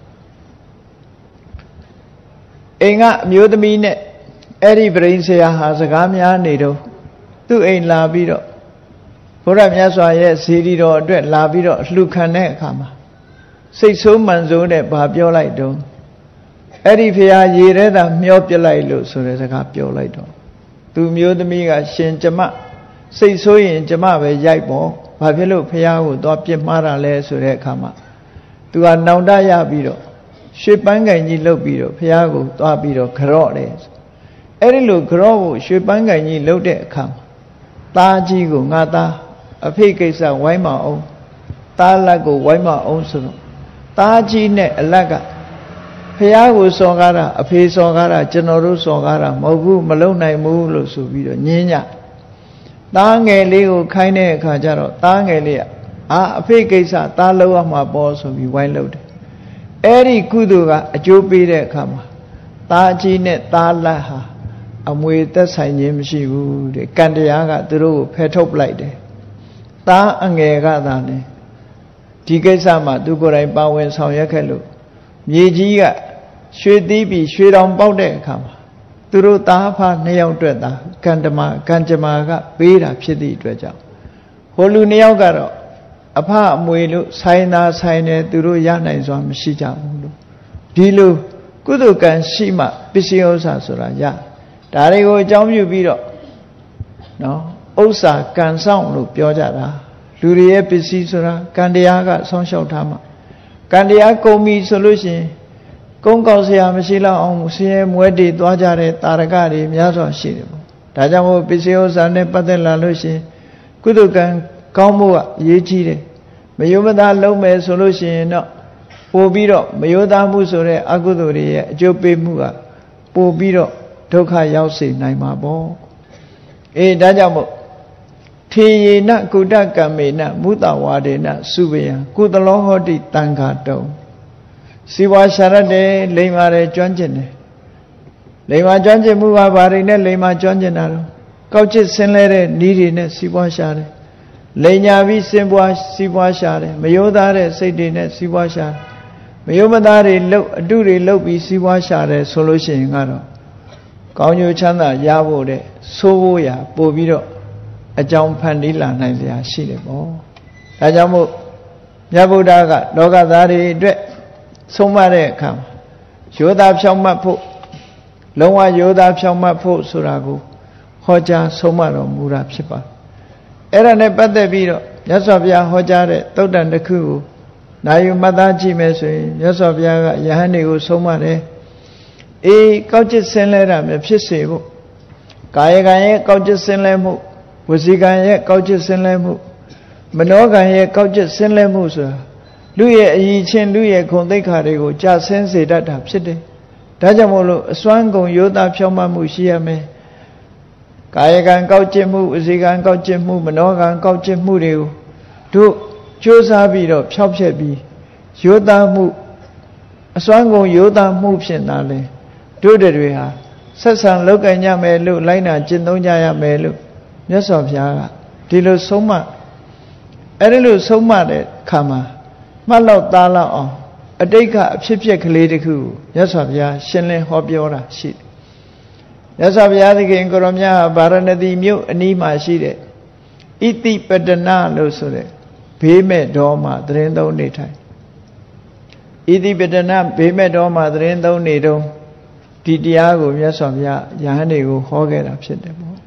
[SPEAKER 1] အိမ်ကအမျိုးသမီးနဲ့အဲ့ဒီပရိန်ဆရာဟာစကားများနေတော့သူ့အိမ်လာပြီးတော့ဘုရားမြတ်စွာရဲ့ဇေဒီတော်အတွက်လာပြီးတော့လှူခံတဲ့အခါမှာစိတ်ဆိုးမှန်ဆိုးနဲ့ဗာပြောလိုက်တော့အဲ့ဒီဖရာရေထဲသာမျောပြလိုက်လို့ဆိုတဲ့စကားပြောလိုက်တော့သူမျိုးသမီးကရှင်ကျမစိတ်ဆိုးရင်ကျမပဲရိုက်ပေါ့ဘာဖြစ်လို့ဖရာကိုသွားပြစ်မှားတာလဲဆိုတဲ့အခါမှာသူကနောင်တရပြီးတော့ရွှေပန်းကင်ကြီးလှုပ်ပြီးတော့ဖရာကိုသွားပြီးတော့ကြော့တယ်အဲ့ဒီလိုကြော့ကိုရွှေပန်းကင်ကြီးလှုပ်တဲ့အခါသားကြီးကိုငါသားအဖေကိစ္စဝိုင်းမအောင်သားလက်ကိုဝိုင်းမအောင်ဆိုတော့သားကြီးနဲ့အလက်ကဖះကိုစော်ကားတာအဖေစော်ကားတာကျွန်တော်တို့စော်ကားတာမဟုတ်ဘူးမလုံနိုင်ဘူးလို့ဆိုပြီးတော့ညင်းညသားငယ်လေးကိုခိုင်းတဲ့အခါကျတော့သားငယ်လေးကအဖေကိစ္စသားလုံးအောင်မှာပေါ်ဆိုပြီးဝိုင်းလုပ်တယ်အဲ့ဒီကုသိုလ်ကအကျိုးပေးတဲ့အခါမှာသားကြီးနဲ့သားလက်ဟာအမွေသက်ဆိုင်ခြင်းမရှိဘူးတဲ့ကံတရားကသူတို့ကိုဖယ်ထုတ်ပလိုက်တယ်သားအငယ်ကသာလေဒီကိစ္စမှာသူကိုယ်တိုင်ပါဝင်ဆောင်ရွက်ခဲ့လို့မြေကြီးကရွှေသီးပြီးရွှေတောင်ပေါက်တဲ့အခါမှာသူတို့သားအဖ2ယောက်အတွက်သာကံကြမ္မာကပေးတာဖြစ်သည့်အတွက်ကြောင့်ဟိုလူ2ယောက်ကတော့အဖအမွေလို့ဆိုင်တယ်သူတို့ရနိုင်စွာမရှိကြဘူးလို့ဒီလိုကုသိုလ်ကံရှိမှပစ္စည်းဥစ္စာဆိုတာရဒါတွေကိုအကြောင်းပြုပြီးတော့နော်ဥစ္စာကံဆောင်လို့ပြောကြတာလူတွေရဲ့ပစ္စည်းဆိုတာကံတရားကဆောင်းလျှောက်ထားမှာကံတရားကုန်ပြီဆိုလို့ရှိရင်ကုန်းကောက်စရာမရှိတော့အောင်ဆင်းရဲမွဲတေသွားကြတဲ့တာရကတွေများစွာရှိတယ်ပေါ့ဒါကြောင့်မို့ပစ္စည်းဥစ္စာနဲ့ပတ်သက်လာလို့ရှိရင်ကုသိုလ်ကံကောင်းဖို့ကအရေးကြီးတယ်မယုံမသားလုံးမယ်ဆိုလို့ရှိရင်တော့ပို့ပြီးတော့မယုံသားမှုဆိုတဲ့အကုသိုလ်တွေရဲ့အကျိုးပေးမှုကပို့ပြီးတော့ဒုက္ခရောက်စေနိုင်မှာပေါ့အေးဒါကြောင့်မို့ထေယေနကုတကမ္မေနမုတဝါဒေနစုဝေယံကုသလောဟောတိတံဃာတုံစီဝါရှာရတယ်လိမ္မာတယ်ကျွမ်းကျင်တယ်လိမ္မာကျွမ်းကျင်မှုကဘာတွေနဲ့လိမ္မာကျွမ်းကျင်တာတော့ကောက်ချစ်ဆင်းလဲတဲ့ဤတွေနဲ့စီပွားရှာတယ်လိမ်ညာပြီးစင်ပွားစီပွားရှာတယ်မယိုးသားတဲ့စိတ်တွေနဲ့စီပွားရှာတယ်မယိုးမသားတွေလှုပ်အတုတွေလှုပ်ပြီးစီပွားရှာတယ်ဆိုလို့ရှိရင်ကတော့ကောင်းကျိုးချမ်းသာရဖို့တဲ့ဆိုးဖို့ရာပို့ပြီးတော့အကြောင်းဖန်တီးလာနိုင်စရာရှိတယ်ပေါ့ဒါကြောင့်မို့မြတ်ဗုဒ္ဓကလောကသားတွေအတွက်ဆုံးမတဲ့အခါမှာယောသားဖြောင့်မတ်ဖို့လုံးဝယောသားဖြောင့်မတ်ဖို့ဆိုတာကိုဟောကြားဆုံးမတော်မူတာဖြစ်ပါတယ်အဲ့ဒါနဲ့ပတ်သက်ပြီးတော့မြတ်စွာဘုရားဟောကြားတဲ့သုတ်တန်တစ်ခုကိုနာယူမှတ်သားကြည့်မယ်ဆိုရင်မြတ်စွာဘုရားကယဟန်တွေကိုဆုံးမတယ်အေးကောက်ကျစ်ဆင်းလဲတာမျိုးဖြစ်စေဖို့ကာယကံရဲ့ကောက်ကျစ်ဆင်းလဲမှုဝစီကံရဲ့ကောက်ကျစ်ဆင်းလဲမှုမနောကံရဲ့ကောက်ကျစ်ဆင်းလဲမှုဆိုတာလူရဲ့အည်ချင်းလူရဲ့ခုံသိက္ခာတွေကိုကြာဆင်းစေတတ်တာဖြစ်တယ်ဒါကြောင့်မို့လို့အစွမ်းကုန်ယောသားဖြောင့်မတ်မှုရှိရမယ်ကာယကံကောက်ကျစ်မှုဝစီကံကောက်ကျစ်မှုမနောကံကောက်ကျစ်မှုတွေကိုတို့ကြိုးစားပြီးတော့ဖျောက်ဖျက်ပြီးယောသားမှုအစွမ်းကုန်ယောသားမှုဖြင့်သာလဲတို့တွေဟာဆက်ဆံလုပ်ကင်ကြမယ်လို့လိုက်နာကျင့်သုံးကြရမယ်လို့မြတ်စွာဘုရားကဒီလိုဆုံးမအဲ့ဒီလိုဆုံးမတဲ့ခါမှာမှတ်လောက်သားလောက်အောင်အတိတ်ကအဖြစ်အပျက်ကလေးတစ်ခုကိုမြတ်စွာဘုရားရှင်းလင်းဟောပြောတာရှိတယ်မြတ်စွာဘုရားသခင်ကိုရောမြတ်ဗာရဏသီမြို့အနီးမှာရှိတဲ့ဣတိပတနာလို့ဆိုတဲ့ဘေးမဲ့တော်မှာသရင်သုံးနေထိုင်ဣတိပတနာဘေးမဲ့တော်မှာသရင်သုံးနေတုန်းဒီတရားကိုမြတ်စွာဘုရားယဟန်တွေကိုဟောခဲ့တာဖြစ်တယ်ပေါ့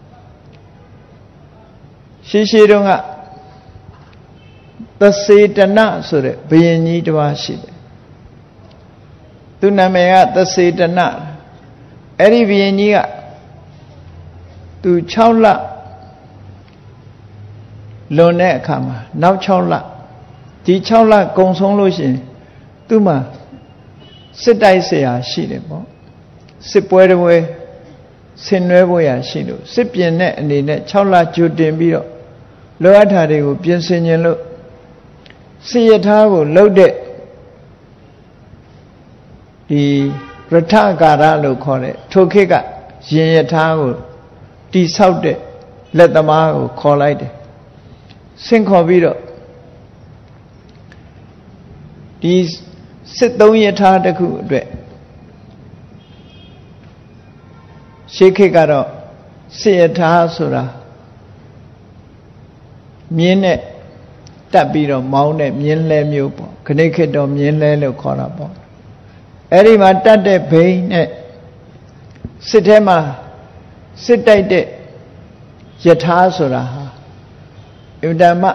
[SPEAKER 1] ရှိတုန်းကသစေတနဆိုတဲ့ဘုရင်ကြီးတစ်ပါးရှိတယ်သူနာမည်ကသစေတနအဲ့ဒီဘုရင်ကြီးကသူ6လလွန်တဲ့အခါမှာနောက်6လဒီ6လကုံဆုံးလို့ရှိရင်သူ့မှာစစ်တိုက်เสียရှိတယ်ပေါ့စစ်ပွဲတစ်ပွဲဆင်နွှဲဖို့ရရှိလို့စစ်ပြင်တဲ့အနေနဲ့6လကြိုတင်ပြီးတော့လောအပ်တာတွေကိုပြင်ဆင်ခြင်းလို့စစ်ရထားကိုလှုပ်တဲ့ဒီရထကာရလို့ခေါ်တဲ့ထိုခေတ်ကရင်ရထားကိုတိဆောက်တဲ့လက်သမားကိုခေါ်လိုက်တယ်ဆင့်ခေါ်ပြီးတော့ဒီစစ်သုံးရထားတစ်ခုအတွက်ရှေးခေတ်ကတော့စစ်ရထားဆိုတာမြင်းနဲ့တက်ပြီးတော့မောင်းတဲ့မြင်းလဲမျိုးပေါ့ခဏခေတ်တော့မြင်းလဲလို့ခေါ်တာပေါ့အဲ့ဒီမှာတက်တဲ့ဘိန်းနဲ့စစ်ထဲမှာစစ်တိုက်တဲ့ယထာဆိုတာဟာအဗ္ဗဓမ္မ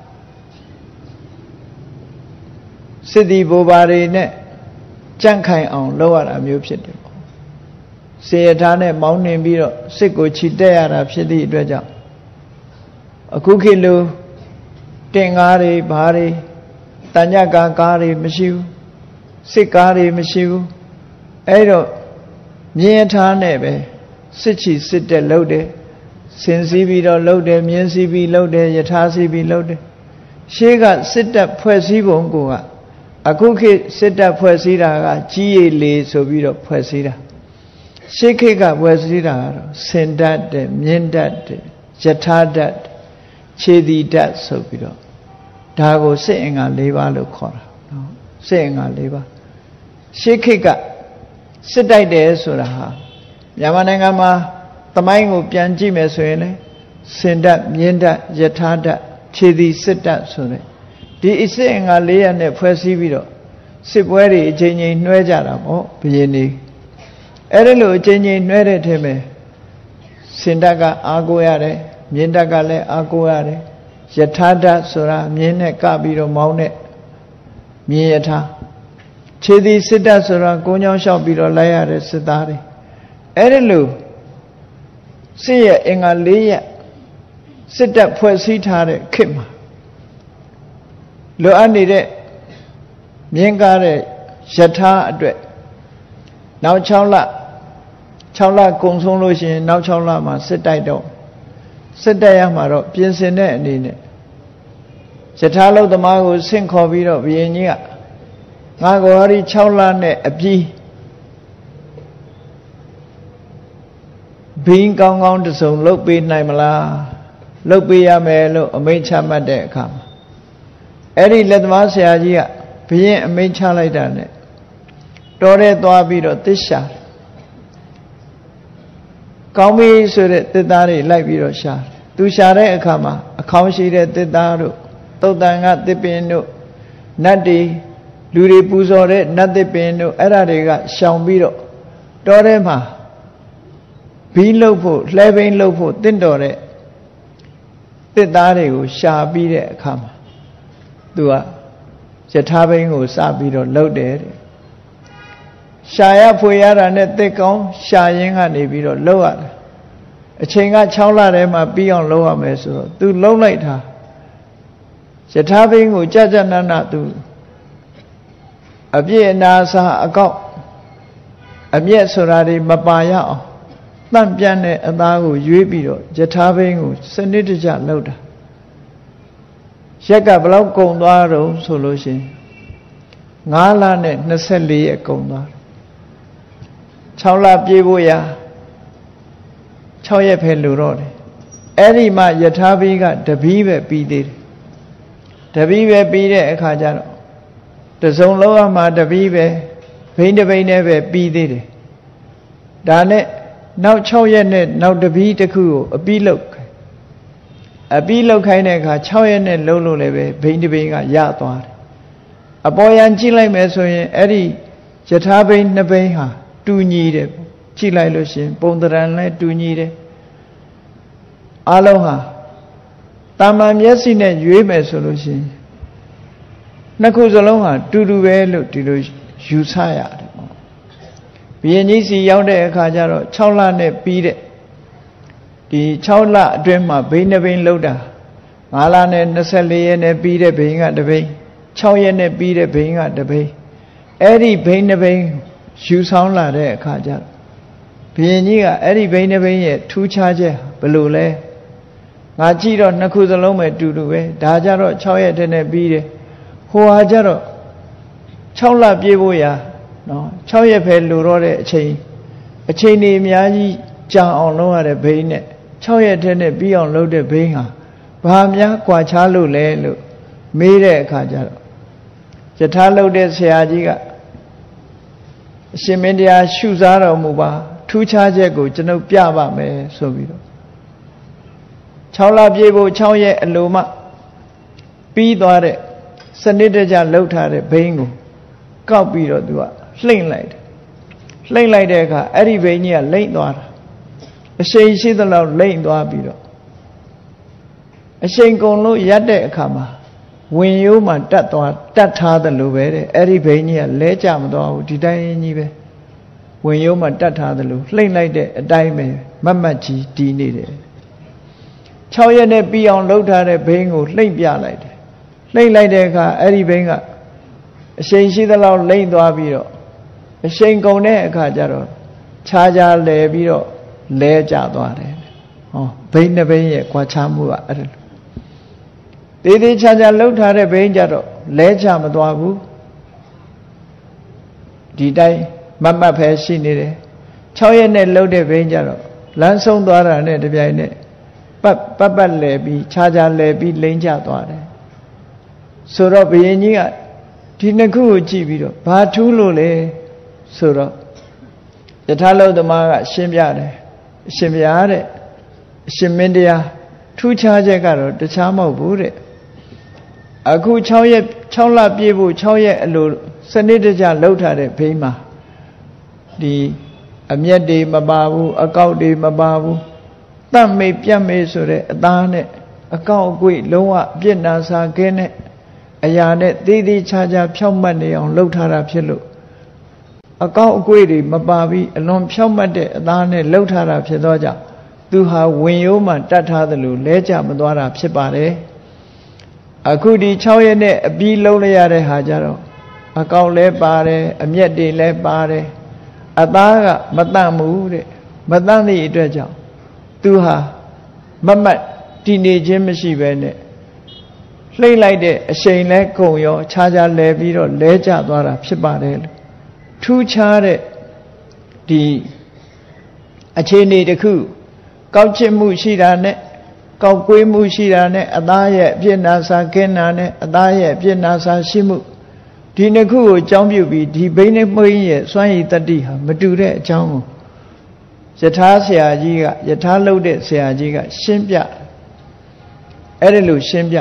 [SPEAKER 1] စစ်သည်ဘိုးဘာတွေနဲ့ကြန့်ခိုင်အောင်လုပ်ရတာမျိုးဖြစ်တယ်ပေါ့စေယထာနဲ့မောင်းနှင်ပြီးတော့စစ်ကိုခြိတက်ရတာဖြစ်သည့်အတွက်ကြောင့်အခုခေတ်လိုတင်ကားတွေဘာတွေတညကာကားတွေမရှိဘူးစစ်ကားတွေမရှိဘူးအဲ့တော့မြင်းထားနဲ့ပဲစစ်ချီစစ်တက်လုပ်တယ်ဆင်စည်းပြီးတော့လုပ်တယ်မြင်းစည်းပြီးလုပ်တယ်ယထာစည်းပြီးလုပ်တယ်ရှေးကစစ်တပ်ဖွဲ့စည်းပုံကအခုခေတ်စစ်တပ်ဖွဲ့စည်းတာကကြီးရည်လေဆိုပြီးတော့ဖွဲ့စည်းတာရှေးခေတ်ကဖွဲ့စည်းတာကတော့ဆင်တတ်တယ်မြင်းတတ်တယ်ယထာတတ်ခြေသည်တတ်ဆိုပြီးတော့ဒါကိုစစ်အင်္ဂါ၄ပါးလို့ခေါ်တာနော်စစ်အင်္ဂါ၄ပါးရှေးခေတ်ကစစ်တိုက်တယ်ဆိုတာဟာမြန်မာနိုင်ငံမှာသမိုင်းကိုပြန်ကြည့်မယ်ဆိုရင်လေစင်တတ်မြင်းတတ်ယထာတတ်ခြေသည်စစ်တတ်ဆိုတဲ့ဒီအစစ်အင်္ဂါ၄ရပ်နဲ့ဖွဲ့စည်းပြီးတော့စစ်ပွဲတွေအချိန်ချင်းနှွှဲကြတာပေါ့ဘုရင်တွေအဲ့ဒီလိုအချိန်ချင်းနှွှဲတဲ့ထဲမှာစင်တတ်ကအားကိုးရတယ်မြင်းတတ်ကလည်းအားကိုးရတယ်ယထာတတ်ဆိုတာမြင်းနဲ့ကပြီးတော့မောင်းတဲ့မြင်းယထာခြေသည်စစ်တတ်ဆိုတာကိုးချောင်းလျှောက်ပြီးတော့လိုက်ရတဲ့စစ်သားတွေအဲ့ဒီလိုစစ်ရဲ့အင်္ဂါ၄ရပ်စစ်တပ်ဖွဲ့စည်းထားတဲ့ခေတ်မှာလိုအပ်နေတဲ့မြင်းကားတဲ့ယထာအတွက်နောက်6လကုံဆုံးလို့ရှိရင်နောက်6လမှာစစ်တိုက်တော့စစ်တိုက်ရမှာတော့ပြင်ဆင်တဲ့အနေနဲ့ယထာလုသမားကိုဆင့်ခေါ်ပြီးတော့ဘုရင်ကြီးကငါကိုဟောဒီ6လနဲ့အပြီးဘိန်းကောင်းကောင်းတစုံလုတ်ပေးနိုင်မလားလုတ်ပေးရမယ်လို့အမိန့်ချမှတ်တဲ့အခါမှာအဲ့ဒီလက်သမားဆရာကြီးကဘုရင်အမိန့်ချလိုက်တာနဲ့တော်တဲ့သွားပြီးတော့သစ္စာကောင်းပြီဆိုတဲ့သစ်သားတွေလိုက်ပြီးတော့ရှာသူရှာတဲ့အခါမှာအခေါင်းရှိတဲ့သစ်သားတို့သုတ်တန်ကသစ်ပင်တို့နတ်တွေလူတွေပူဇော်တဲ့နတ်သစ်ပင်တို့အဲ့ဒါတွေကရှောင်ပြီးတော့တော်ထဲမှာဘီးလှုပ်ဖို့လှဲဘိန်းလှုပ်ဖို့တင့်တော်တဲ့သစ်သားတွေကိုရှာပြီးတဲ့အခါမှာသူကယထာဘိန်းကိုစပြီးတော့လှုပ်တယ်တဲ့ရှာရဖွေရတာနဲ့သစ်ကောင်းရှာရင်းကနေပြီးတော့လှုပ်ရတယ်အချိန်က6လထဲမှာပြီးအောင်လှုပ်ရမယ်ဆိုတော့သူလှုပ်လိုက်တာယထာဘိန်းကိုကြကြနနသူအပြည့်အနာစာအကောက်အမျက်ဆိုတာတွေမပါရအောင်တန့်ပြန့်တဲ့အသားကိုရွေးပြီးတော့ယထာဘိန်းကိုစနစ်တကျလှုပ်တာရက်ကဘယ်လောက်ကုန်သွားတော့ဆိုလို့ရှိရင်9လနဲ့24ရက်ကုန်သွား6လပြေးဖို့ရ6ရက်ပဲလူတော့တယ်အဲ့ဒီမှာယထာဘိန်းကတပီးပဲပြီးသေးတယ်တပီးပဲပြီးတဲ့အခါကျတော့တစုံလုံးအမှာတပီးပဲဘိန်းတစ်ဘိန်းနဲ့ပဲပြီးသေးတယ်ဒါနဲ့နောက်6ရက်နဲ့နောက်တပီးတစ်ခုကိုအပြီးလောက်ခိုင်းတဲ့အခါ6ရက်နဲ့လုံးလို့လည်းပဲဘိန်းတစ်ဘိန်းကရသွားတယ်အပေါ်ယံကြည့်လိုက်မယ်ဆိုရင်အဲ့ဒီယထာဘိန်းနှစ်ဘိန်းဟာတူညီတယ်ကြည့်လိုက်လို့ရှင်ပုံသဏ္ဍာန်လည်းတူညီတယ်အလုံးဟာတာမန်မျက်စိနဲ့ရွေးမယ်ဆိုလို့ရှင်နှစ်ခုစလုံးဟာတူတူပဲလို့ဒီလိုယူဆရတယ်ပေါ့ဘုရင်ကြီးစီရောက်တဲ့အခါကျတော့6လနဲ့ပြီးတဲ့ဒီ6လအတွင်းမှာဘိန်းတစ်ဘိန်းလောက်တာ5လနဲ့24ရက်နဲ့ပြီးတဲ့ဘိန်းကတစ်ဘိန်း6ရက်နဲ့ပြီးတဲ့ဘိန်းကတစ်ဘိန်းအဲ့ဒီဘိန်းတစ်ဘိန်းယူဆောင်လာတဲ့အခါကျတော့ဘုရင်ကြီးကအဲ့ဒီဘိန်းတစ်ဘိန်းရဲ့ထူးခြားချက်ဘယ်လိုလဲငါကြည့်တော့နှစ်ခုစလုံးပဲတူတူပဲဒါကြတော့6ရက်တည်းနဲ့ပြီးတယ်ဟိုဟာကြတော့6လပြည့်ဖို့ရာနော်6ရက်ပဲလိုတော့တဲ့အချိန်နေအများကြီးကြာအောင်လုပ်ရတဲ့ဘိန်းနဲ့6ရက်တည်းနဲ့ပြီးအောင်လုပ်တဲ့ဘိန်းဟာဘာများကွာခြားလို့လဲလို့မေးတဲ့အခါကျတော့ယထာလုပ်တဲ့ဆရာကြီးကအရှင်မင်းတရားရှုစားတော်မူပါထူးခြားချက်ကိုကျွန်ုပ်ပြပါမယ်ဆိုပြီးတော့6လပြည့်ဖို့6ရက်အလိုမှပြီးသွားတဲ့စနစ်တကျလှုပ်ထားတဲ့ဘိန်းကိုကောက်ပြီးတော့သူကလှိမ့်လိုက်တယ်လှိမ့်လိုက်တဲ့အခါအဲ့ဒီဘိန်းကြီးကလိမ့်သွားတာအရှိန်ရှိသလောက်လိမ့်သွားပြီးတော့အရှိန်ကုန်လို့ရက်တဲ့အခါမှာဝင်ရိုးမှတတ်ထားတယ်လို့ပဲတဲ့အဲ့ဒီဘိန်းကြီးကလဲကျမသွားဘူးဒီတိုင်းကြီးပဲဝင်ရိုးမှတတ်ထားတယ်လို့လှိမ့်လိုက်တဲ့အတိုင်းပဲမတ်မတ်ကြီးတီးနေတယ်6ရက်နဲ့ပြီးအောင်လှုပ်ထားတဲ့ဘိန်းကိုလှိမ့်ပြလိုက်တယ်လှိမ့်လိုက်တဲ့အခါအဲ့ဒီဘိန်းကအရှိန်ရှိသလောက်လိမ့်သွားပြီးတော့အရှိန်ကုန်တဲ့အခါကျတော့ခြားခြားလဲပြီးတော့လဲကျသွားတယ်ဟောဘိန်းတစ်ဘိန်းရဲ့ကွာခြားမှုကအဲ့ဒါသေးသေးချာချာလှုပ်ထားတဲ့ဘိန်းကြတော့လဲချမသွားဘူးဒီတိုင်းမတ်မတ်ပဲရှိနေတယ်6ရက်နဲ့လှုပ်တဲ့ဘိန်းကြတော့လမ်းဆုံးသွားတာနဲ့တပြိုင်နက်ပတ်လဲပြီးချာချာလဲပြီးလိမ့်ကျသွားတယ်ဆိုတော့ဘုရင်ကြီးကဒီနှစ်ခုကိုကြည့်ပြီးတော့ဘာထူးလို့လဲဆိုတော့ယထာလုသမားကရှင်းပြတယ်အရှင်ဘုရားတဲ့အရှင်မင်းတရားထူးခြားချက်ကတော့တခြားမဟုတ်ဘူးတဲ့အခု6လပြည့်ဖို့6ရက်အလိုစနစ်တကျလှုပ်ထားတဲ့ဘိန်းမှာဒီအမျက်တွေမပါဘူးအကောက်တွေမပါဘူးတတ်မိတ်ပြတ်မိတ်ဆိုတဲ့အသားနဲ့အကောက်အကွေ့လုံးဝပြစ်နာစာကင်းတဲ့အရာနဲ့သေးသေးချာချာဖြောင့်မတ်နေအောင်လှုပ်ထားတာဖြစ်လို့အကောက်အကွေ့တွေမပါပြီးအလွန်ဖြောင့်မတ်တဲ့အသားနဲ့လှုပ်ထားတာဖြစ်သောကြောင့်သူဟာဝင်ရိုးမှတတ်ထားသလိုလဲကျမသွားတာဖြစ်ပါတယ်အခုဒီ6ရက်နဲ့အပြီးလုံးလိုက်ရတဲ့ဟာကြတော့အကောက်လဲပါတယ်အမျက်တွေလဲပါတယ်အသားကမတန့်ဘူးတဲ့မတန့်သည့်အတွက်ကြောင့်သူဟာမတ်တည်နေခြင်းမရှိပဲနဲ့လှိမ့်လိုက်တဲ့အရှိန်လဲကုန်ရောခြားခြားလဲပြီးတော့လဲကျသွားတာဖြစ်ပါတယ်လို့ထူးခြားတဲ့ဒီအခြေအနေတစ်ခုကောက်ချစ်မှုရှိတာနဲ့ကောက်ကွေးမှုရှိတာနဲ့အသားရဲ့အပြစ်နာစာကင်းတာနဲ့အသားရဲ့အပြစ်နာစာရှိမှုဒီနှစ်ခုကိုအကြောင်းပြုပြီးဒီဘိန်းနဲ့မွေးရဲ့စွမ်းရည်တတ္တိဟာမတူတဲ့အကြောင်းကိုယထာဆရာကြီးကယထာလှုပ်တဲ့ဆရာကြီးကရှင်းပြအဲ့ဒီလိုရှင်းပြ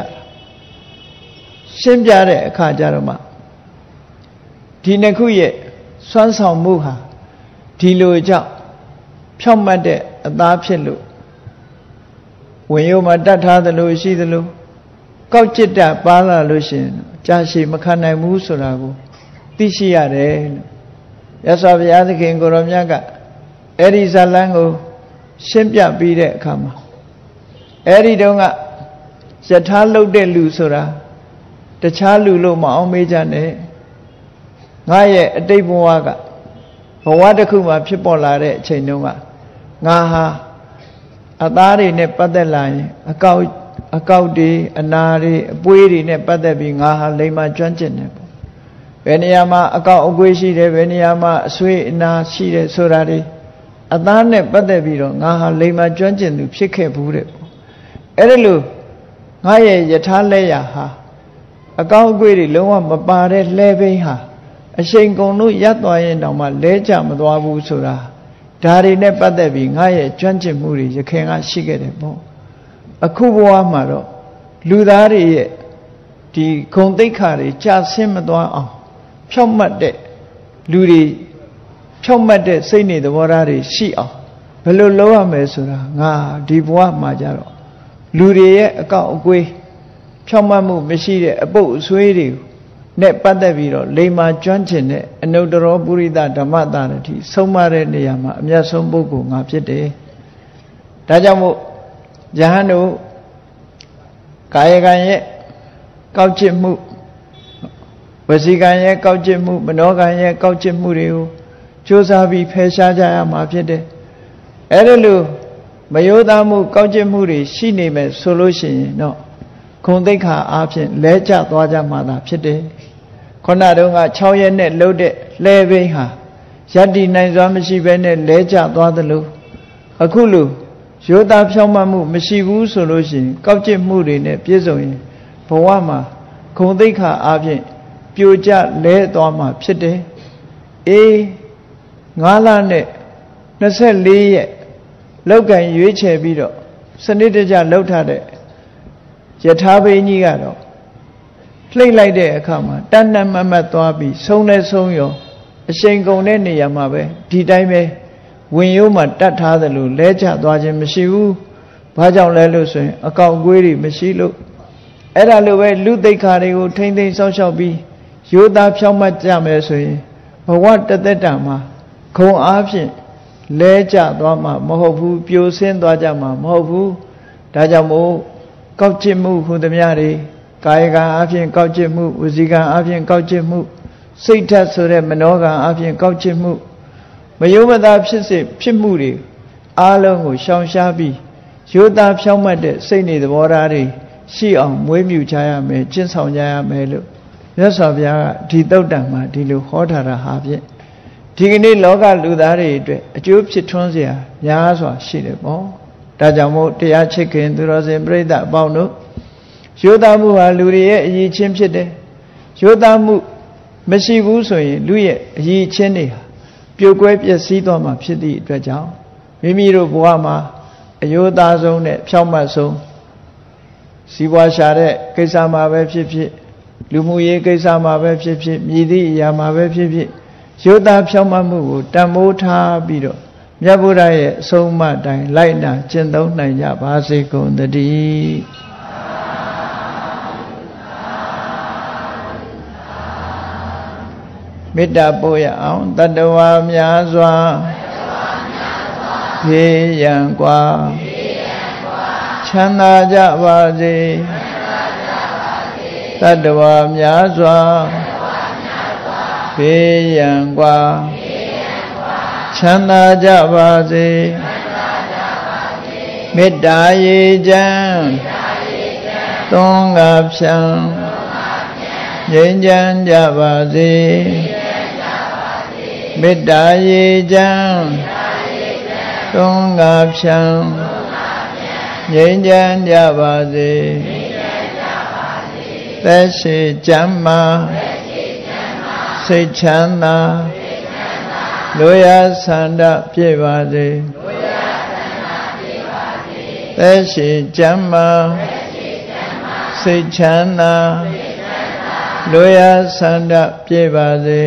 [SPEAKER 1] တဲ့အခါကျတော့မှဒီနှစ်ခုရဲ့စွမ်းဆောင်မှုဟာဒီလိုကြောင့်ဖြောင့်မတ်တဲ့အသားဖြစ်လို့ဝင်ရိုးမှာတတ်ထားသလိုရှိသလိုကောက်จิตတပါလာလို့ရှိရင်ကြာရှည်မခံနိုင်ဘူးဆိုတာကိုသိရှိရတယ်လို့ရသော်ဘုရားသခင်ကိုရောမြတ်ကအဲ့ဒီဇာလန်းကိုရှင်းပြပြီးတဲ့အခါမှာအဲ့ဒီတုန်းကယထာလှုပ်တဲ့လူဆိုတာတခြားလူလို့မအောင်မေးကြနဲ့ငါရဲ့အတိတ်ဘဝကဘဝတစ်ခုမှာဖြစ်ပေါ်လာတဲ့အချိန်တုန်းကငါဟာအသားတွေနဲ့ပတ်သက်လာရင်အကောက်တွေအနာတွေအပွေးတွေနဲ့ပတ်သက်ပြီးငါဟာလိမ္မာကျွမ်းကျင်တယ်ပေါ့ဘယ်နေရာမှာအကောက်အကွေးရှိတယ်ဘယ်နေရာမှာအဆွေးအနာရှိတယ်ဆိုတာတွေအသားနဲ့ပတ်သက်ပြီးတော့ငါဟာလိမ္မာကျွမ်းကျင်သူဖြစ်ခဲ့ဘူးတဲ့ပေါ့အဲ့ဒါလို့ငါရဲ့ယထာလက်ရဟာအကောက်အကွေးတွေလုံးဝမပါတဲ့လှဲဘိန်းဟာအရှိန်ကုန်လို့ရပ်သွားရင်တောင်မှလဲကျမသွားဘူးဆိုတာဒါတွေနဲ့ပတ်သက်ပြီးငါရဲ့ကျွမ်းကျင်မှုတွေရခင်ကရှိခဲ့တယ်ပေါ့အခုဘဝမှာတော့လူသားတွေရဲ့ဒီဂုဏ်သိက္ခာတွေကြာဆင်းမသွားအောင်ဖြောင့်မတ်တဲ့လူတွေဖြောင့်မတ်တဲ့စိတ်နေသဘောထားတွေရှိအောင်ဘယ်လိုလုပ်ရမလဲဆိုတာငါဒီဘဝမှာကြတော့လူတွေရဲ့အကောက်အကွေးဖြောင့်မတ်မှုမရှိတဲ့အပုပ်အဆွေးတွေကိုနဲ့ပတ်သက်ပြီးတော့လိမ္မာကျွမ်းကျင်တဲ့အနုတ္တရောပုရိသဓမ္မတာရတိဆုံးမတဲ့နေရာမှာအမြတ်ဆုံးပုဂ္ဂိုလ်ငါဖြစ်တယ်ဒါကြောင့်မို့ယဟန်တို့ကာယကံရဲ့ကောက်ကျစ်မှုဝစီကံရဲ့ကောက်ကျစ်မှုမနောကံရဲ့ကောက်ကျစ်မှုတွေကိုကြိုးစားပြီးဖယ်ရှားကြရမှာဖြစ်တယ်အဲ့ဒါလို့မယောသားမှုကောက်ကျစ်မှုတွေရှိနေမယ်ဆိုလို့ရှိရင်တော့ခုံသိက္ခာအားဖြင့်လဲကျသွားကြမှာသာဖြစ်တယ်ခုနတုန်းက6ရက်နဲ့လှုပ်တဲ့လဲဘိန်းဟာယတ္တိနိုင်စွာမရှိဘဲနဲ့လဲကျသွားသလိုအခုလိုယောသားဖြောင့်မတ်မှုမရှိဘူးဆိုလို့ရှိရင်ကောက်ကျစ်မှုတွေနဲ့ပြည့်စုံရင်ဘဝမှာခုံသိက္ခာအားဖြင့်ပြိုကျလဲသွားမှာဖြစ်တယ်အေး9လနဲ့24ရက်လောက်ကံရွေးချယ်ပြီးတော့စနစ်တကျလှုပ်ထားတဲ့ယထာဘိန်းကြီးကတော့လှိမ့်လိုက်တဲ့အခါမှာတဏ္ဍမမတ်သွားပြီးဆုံးလဲဆုံးရောအရှိန်ကုန်တဲ့နေရာမှာပဲဒီတိုင်းပဲဝင်ရိုးမှာတတ်ထားသလိုလဲကျသွားခြင်းမရှိဘူးဘာကြောင့်လဲလို့ဆိုရင်အကောက်အကွေးတွေမရှိလို့အဲ့ဒါလိုပဲလူသိက္ခာတွေကိုထိမ့်သိမ်းစောင့်ရှောက်ပြီးရိုးသားဖြောင့်မတ်ကြမယ်ဆိုရင်ဘဝတသက်တာမှာခုံအားဖြင့်လဲကျသွားမှာမဟုတ်ဘူးပြိုဆင်းသွားကြမှာမဟုတ်ဘူးဒါကြောင့်မို့ကောက်ကျစ်မှုဟူသမျှတွေကာယကံအားဖြင့်ကောက်ကျစ်မှုဝစီကံအားဖြင့်ကောက်ကျစ်မှုစိတ်ဓာတ်ဆိုတဲ့မနောကံအားဖြင့်ကောက်ကျစ်မှုမယောမသားဖြစ်မှုတွေအားလုံးကိုရှောင်ရှားပြီးရိုးသားဖြောင့်မတ်တဲ့စိတ်နေသဘောထားတွေရှိအောင်မွေးမြူချရမယ်ကျင့်ဆောင်ကြရမယ်လို့မြတ်စွာဘုရားကဒီသုတ်တံမှာဒီလိုဟောထားတာဟာဖြင့်ဒီကနေ့လောကလူသားတွေအတွက်အကျိုးဖြစ်ထွန်းစရာများစွာရှိတယ်ပေါ့ဒါကြောင့်မို့တရားချစ်ခင်သူတော်စင်ပြိဿအပေါင်းတို့ရိုးသားမှုဟာလူတွေရဲ့အရည်ချင်းဖြစ်တယ်ရိုးသားမှုမရှိဘူးဆိုရင်လူရဲ့အရည်ချင်းတွေဟာပြိုကွဲပျက်စီးသွားမှာဖြစ်သည့်အတွက်ကြောင့်မိမိတို့ဘဝမှာအယိုးသားဆုံးနဲ့ဖြောင့်မတ်ဆုံးစီးပွားရှာတဲ့ကိစ္စမှာပဲဖြစ်ဖြစ်လူမှုရေးကိစ္စမှာပဲဖြစ်ဖြစ်မြည်သည့်အရာမှာပဲဖြစ်ဖြစ်ရိုးသားဖြောင့်မတ်မှုကိုတန်ဖိုးထားပြီးတော့မြတ်ဗုဒ္ဓရဲ့အဆုံးအမတိုင်းလိုက်နာကျင့်သုံးနိုင်ကြပါစေကုန်သတည်းမေတ္တာပို့ရအောင်တတ္တဝါများစွာဖေးရန်กว่าချမ်းသာကြပါစေတတ္တဝါများစွာဖေးရန်กว่าချမ်းသာကြပါစေမေတ္တာရေချမ်းသွန်ငါဖြံငြိမ်းချမ်းကြပါစေမေတ္တာရေချမ်းသွန်ငါဖြံငြိမ်းချမ်းကြပါစေသက်ရှိချမ်းသာစိတ်ချမ်းသာလိုရာဆန္ဒပြည့်ပါစေသက်ရှိချမ်းသာစိတ်ချမ်းသာလိုရာဆန္ဒပြည့်ပါစေ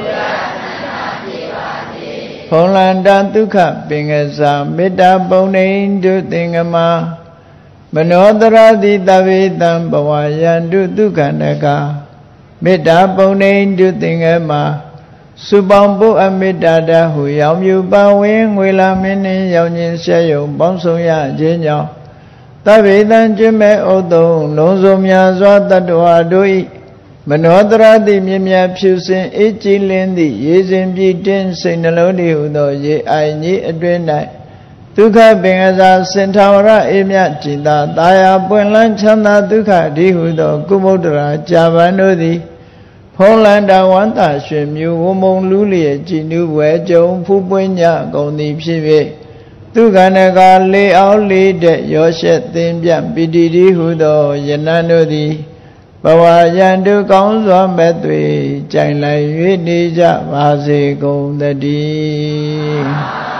[SPEAKER 1] ဖုံလန္တဒုက္ခပင်ကစားမေတ္တာပုံနေတုသင်္ကမမနောတရတိတဗေတံဘဝယန္တုဒုက္ခနကမေတ္တာပုံနေတုသင်္ကမစုပေါင်းပုအမေတ္တာတဟုရောင်မြူပါဝင်ငွေလာမင်းနှင့်ရောင်ခြင်းရှဲယုံပေါင်းဆောင်ရခြင်းကြောင့်တဗေတံကျွမဲ့ဩတုံလုံးစုံများစွာတတ္တဝါတို့၏မနောတရတိမြင်မြတ်ဖြူစင်အေးကြည်လင်းသည့်ရေစဉ်ပြည့်တင်းစိတ်နှလုံးတည်းဟူသောရေအိုင်ကြီးအတွင်း၌ဒုက္ခပင်ကစားစင်ထာဝရအေးမြတ်จิตသာတာယာပွင့်လန်းချမ်းသာဒုက္ခဒီဟုသောကုမုဒ္ဒရာကြာပန်တို့သည်ဖုံးလန္တဝန္တာရွှင်မြူဝမုံလူလျက်ကြည်နူးဝဲကြုံဖူးပွင့်ညကုန်သည်ဖြစ်၍ဒုက္ခနကလေအောင်လေးတဲ့ရောရှက်သင်ပြပိတိတိဟုသောယနံတို့သည်ဘဝယန္တုကောင်းစွာမဲ့သွေကြိုင်လိုက်၍နေကြပါစေကုန်သတည်း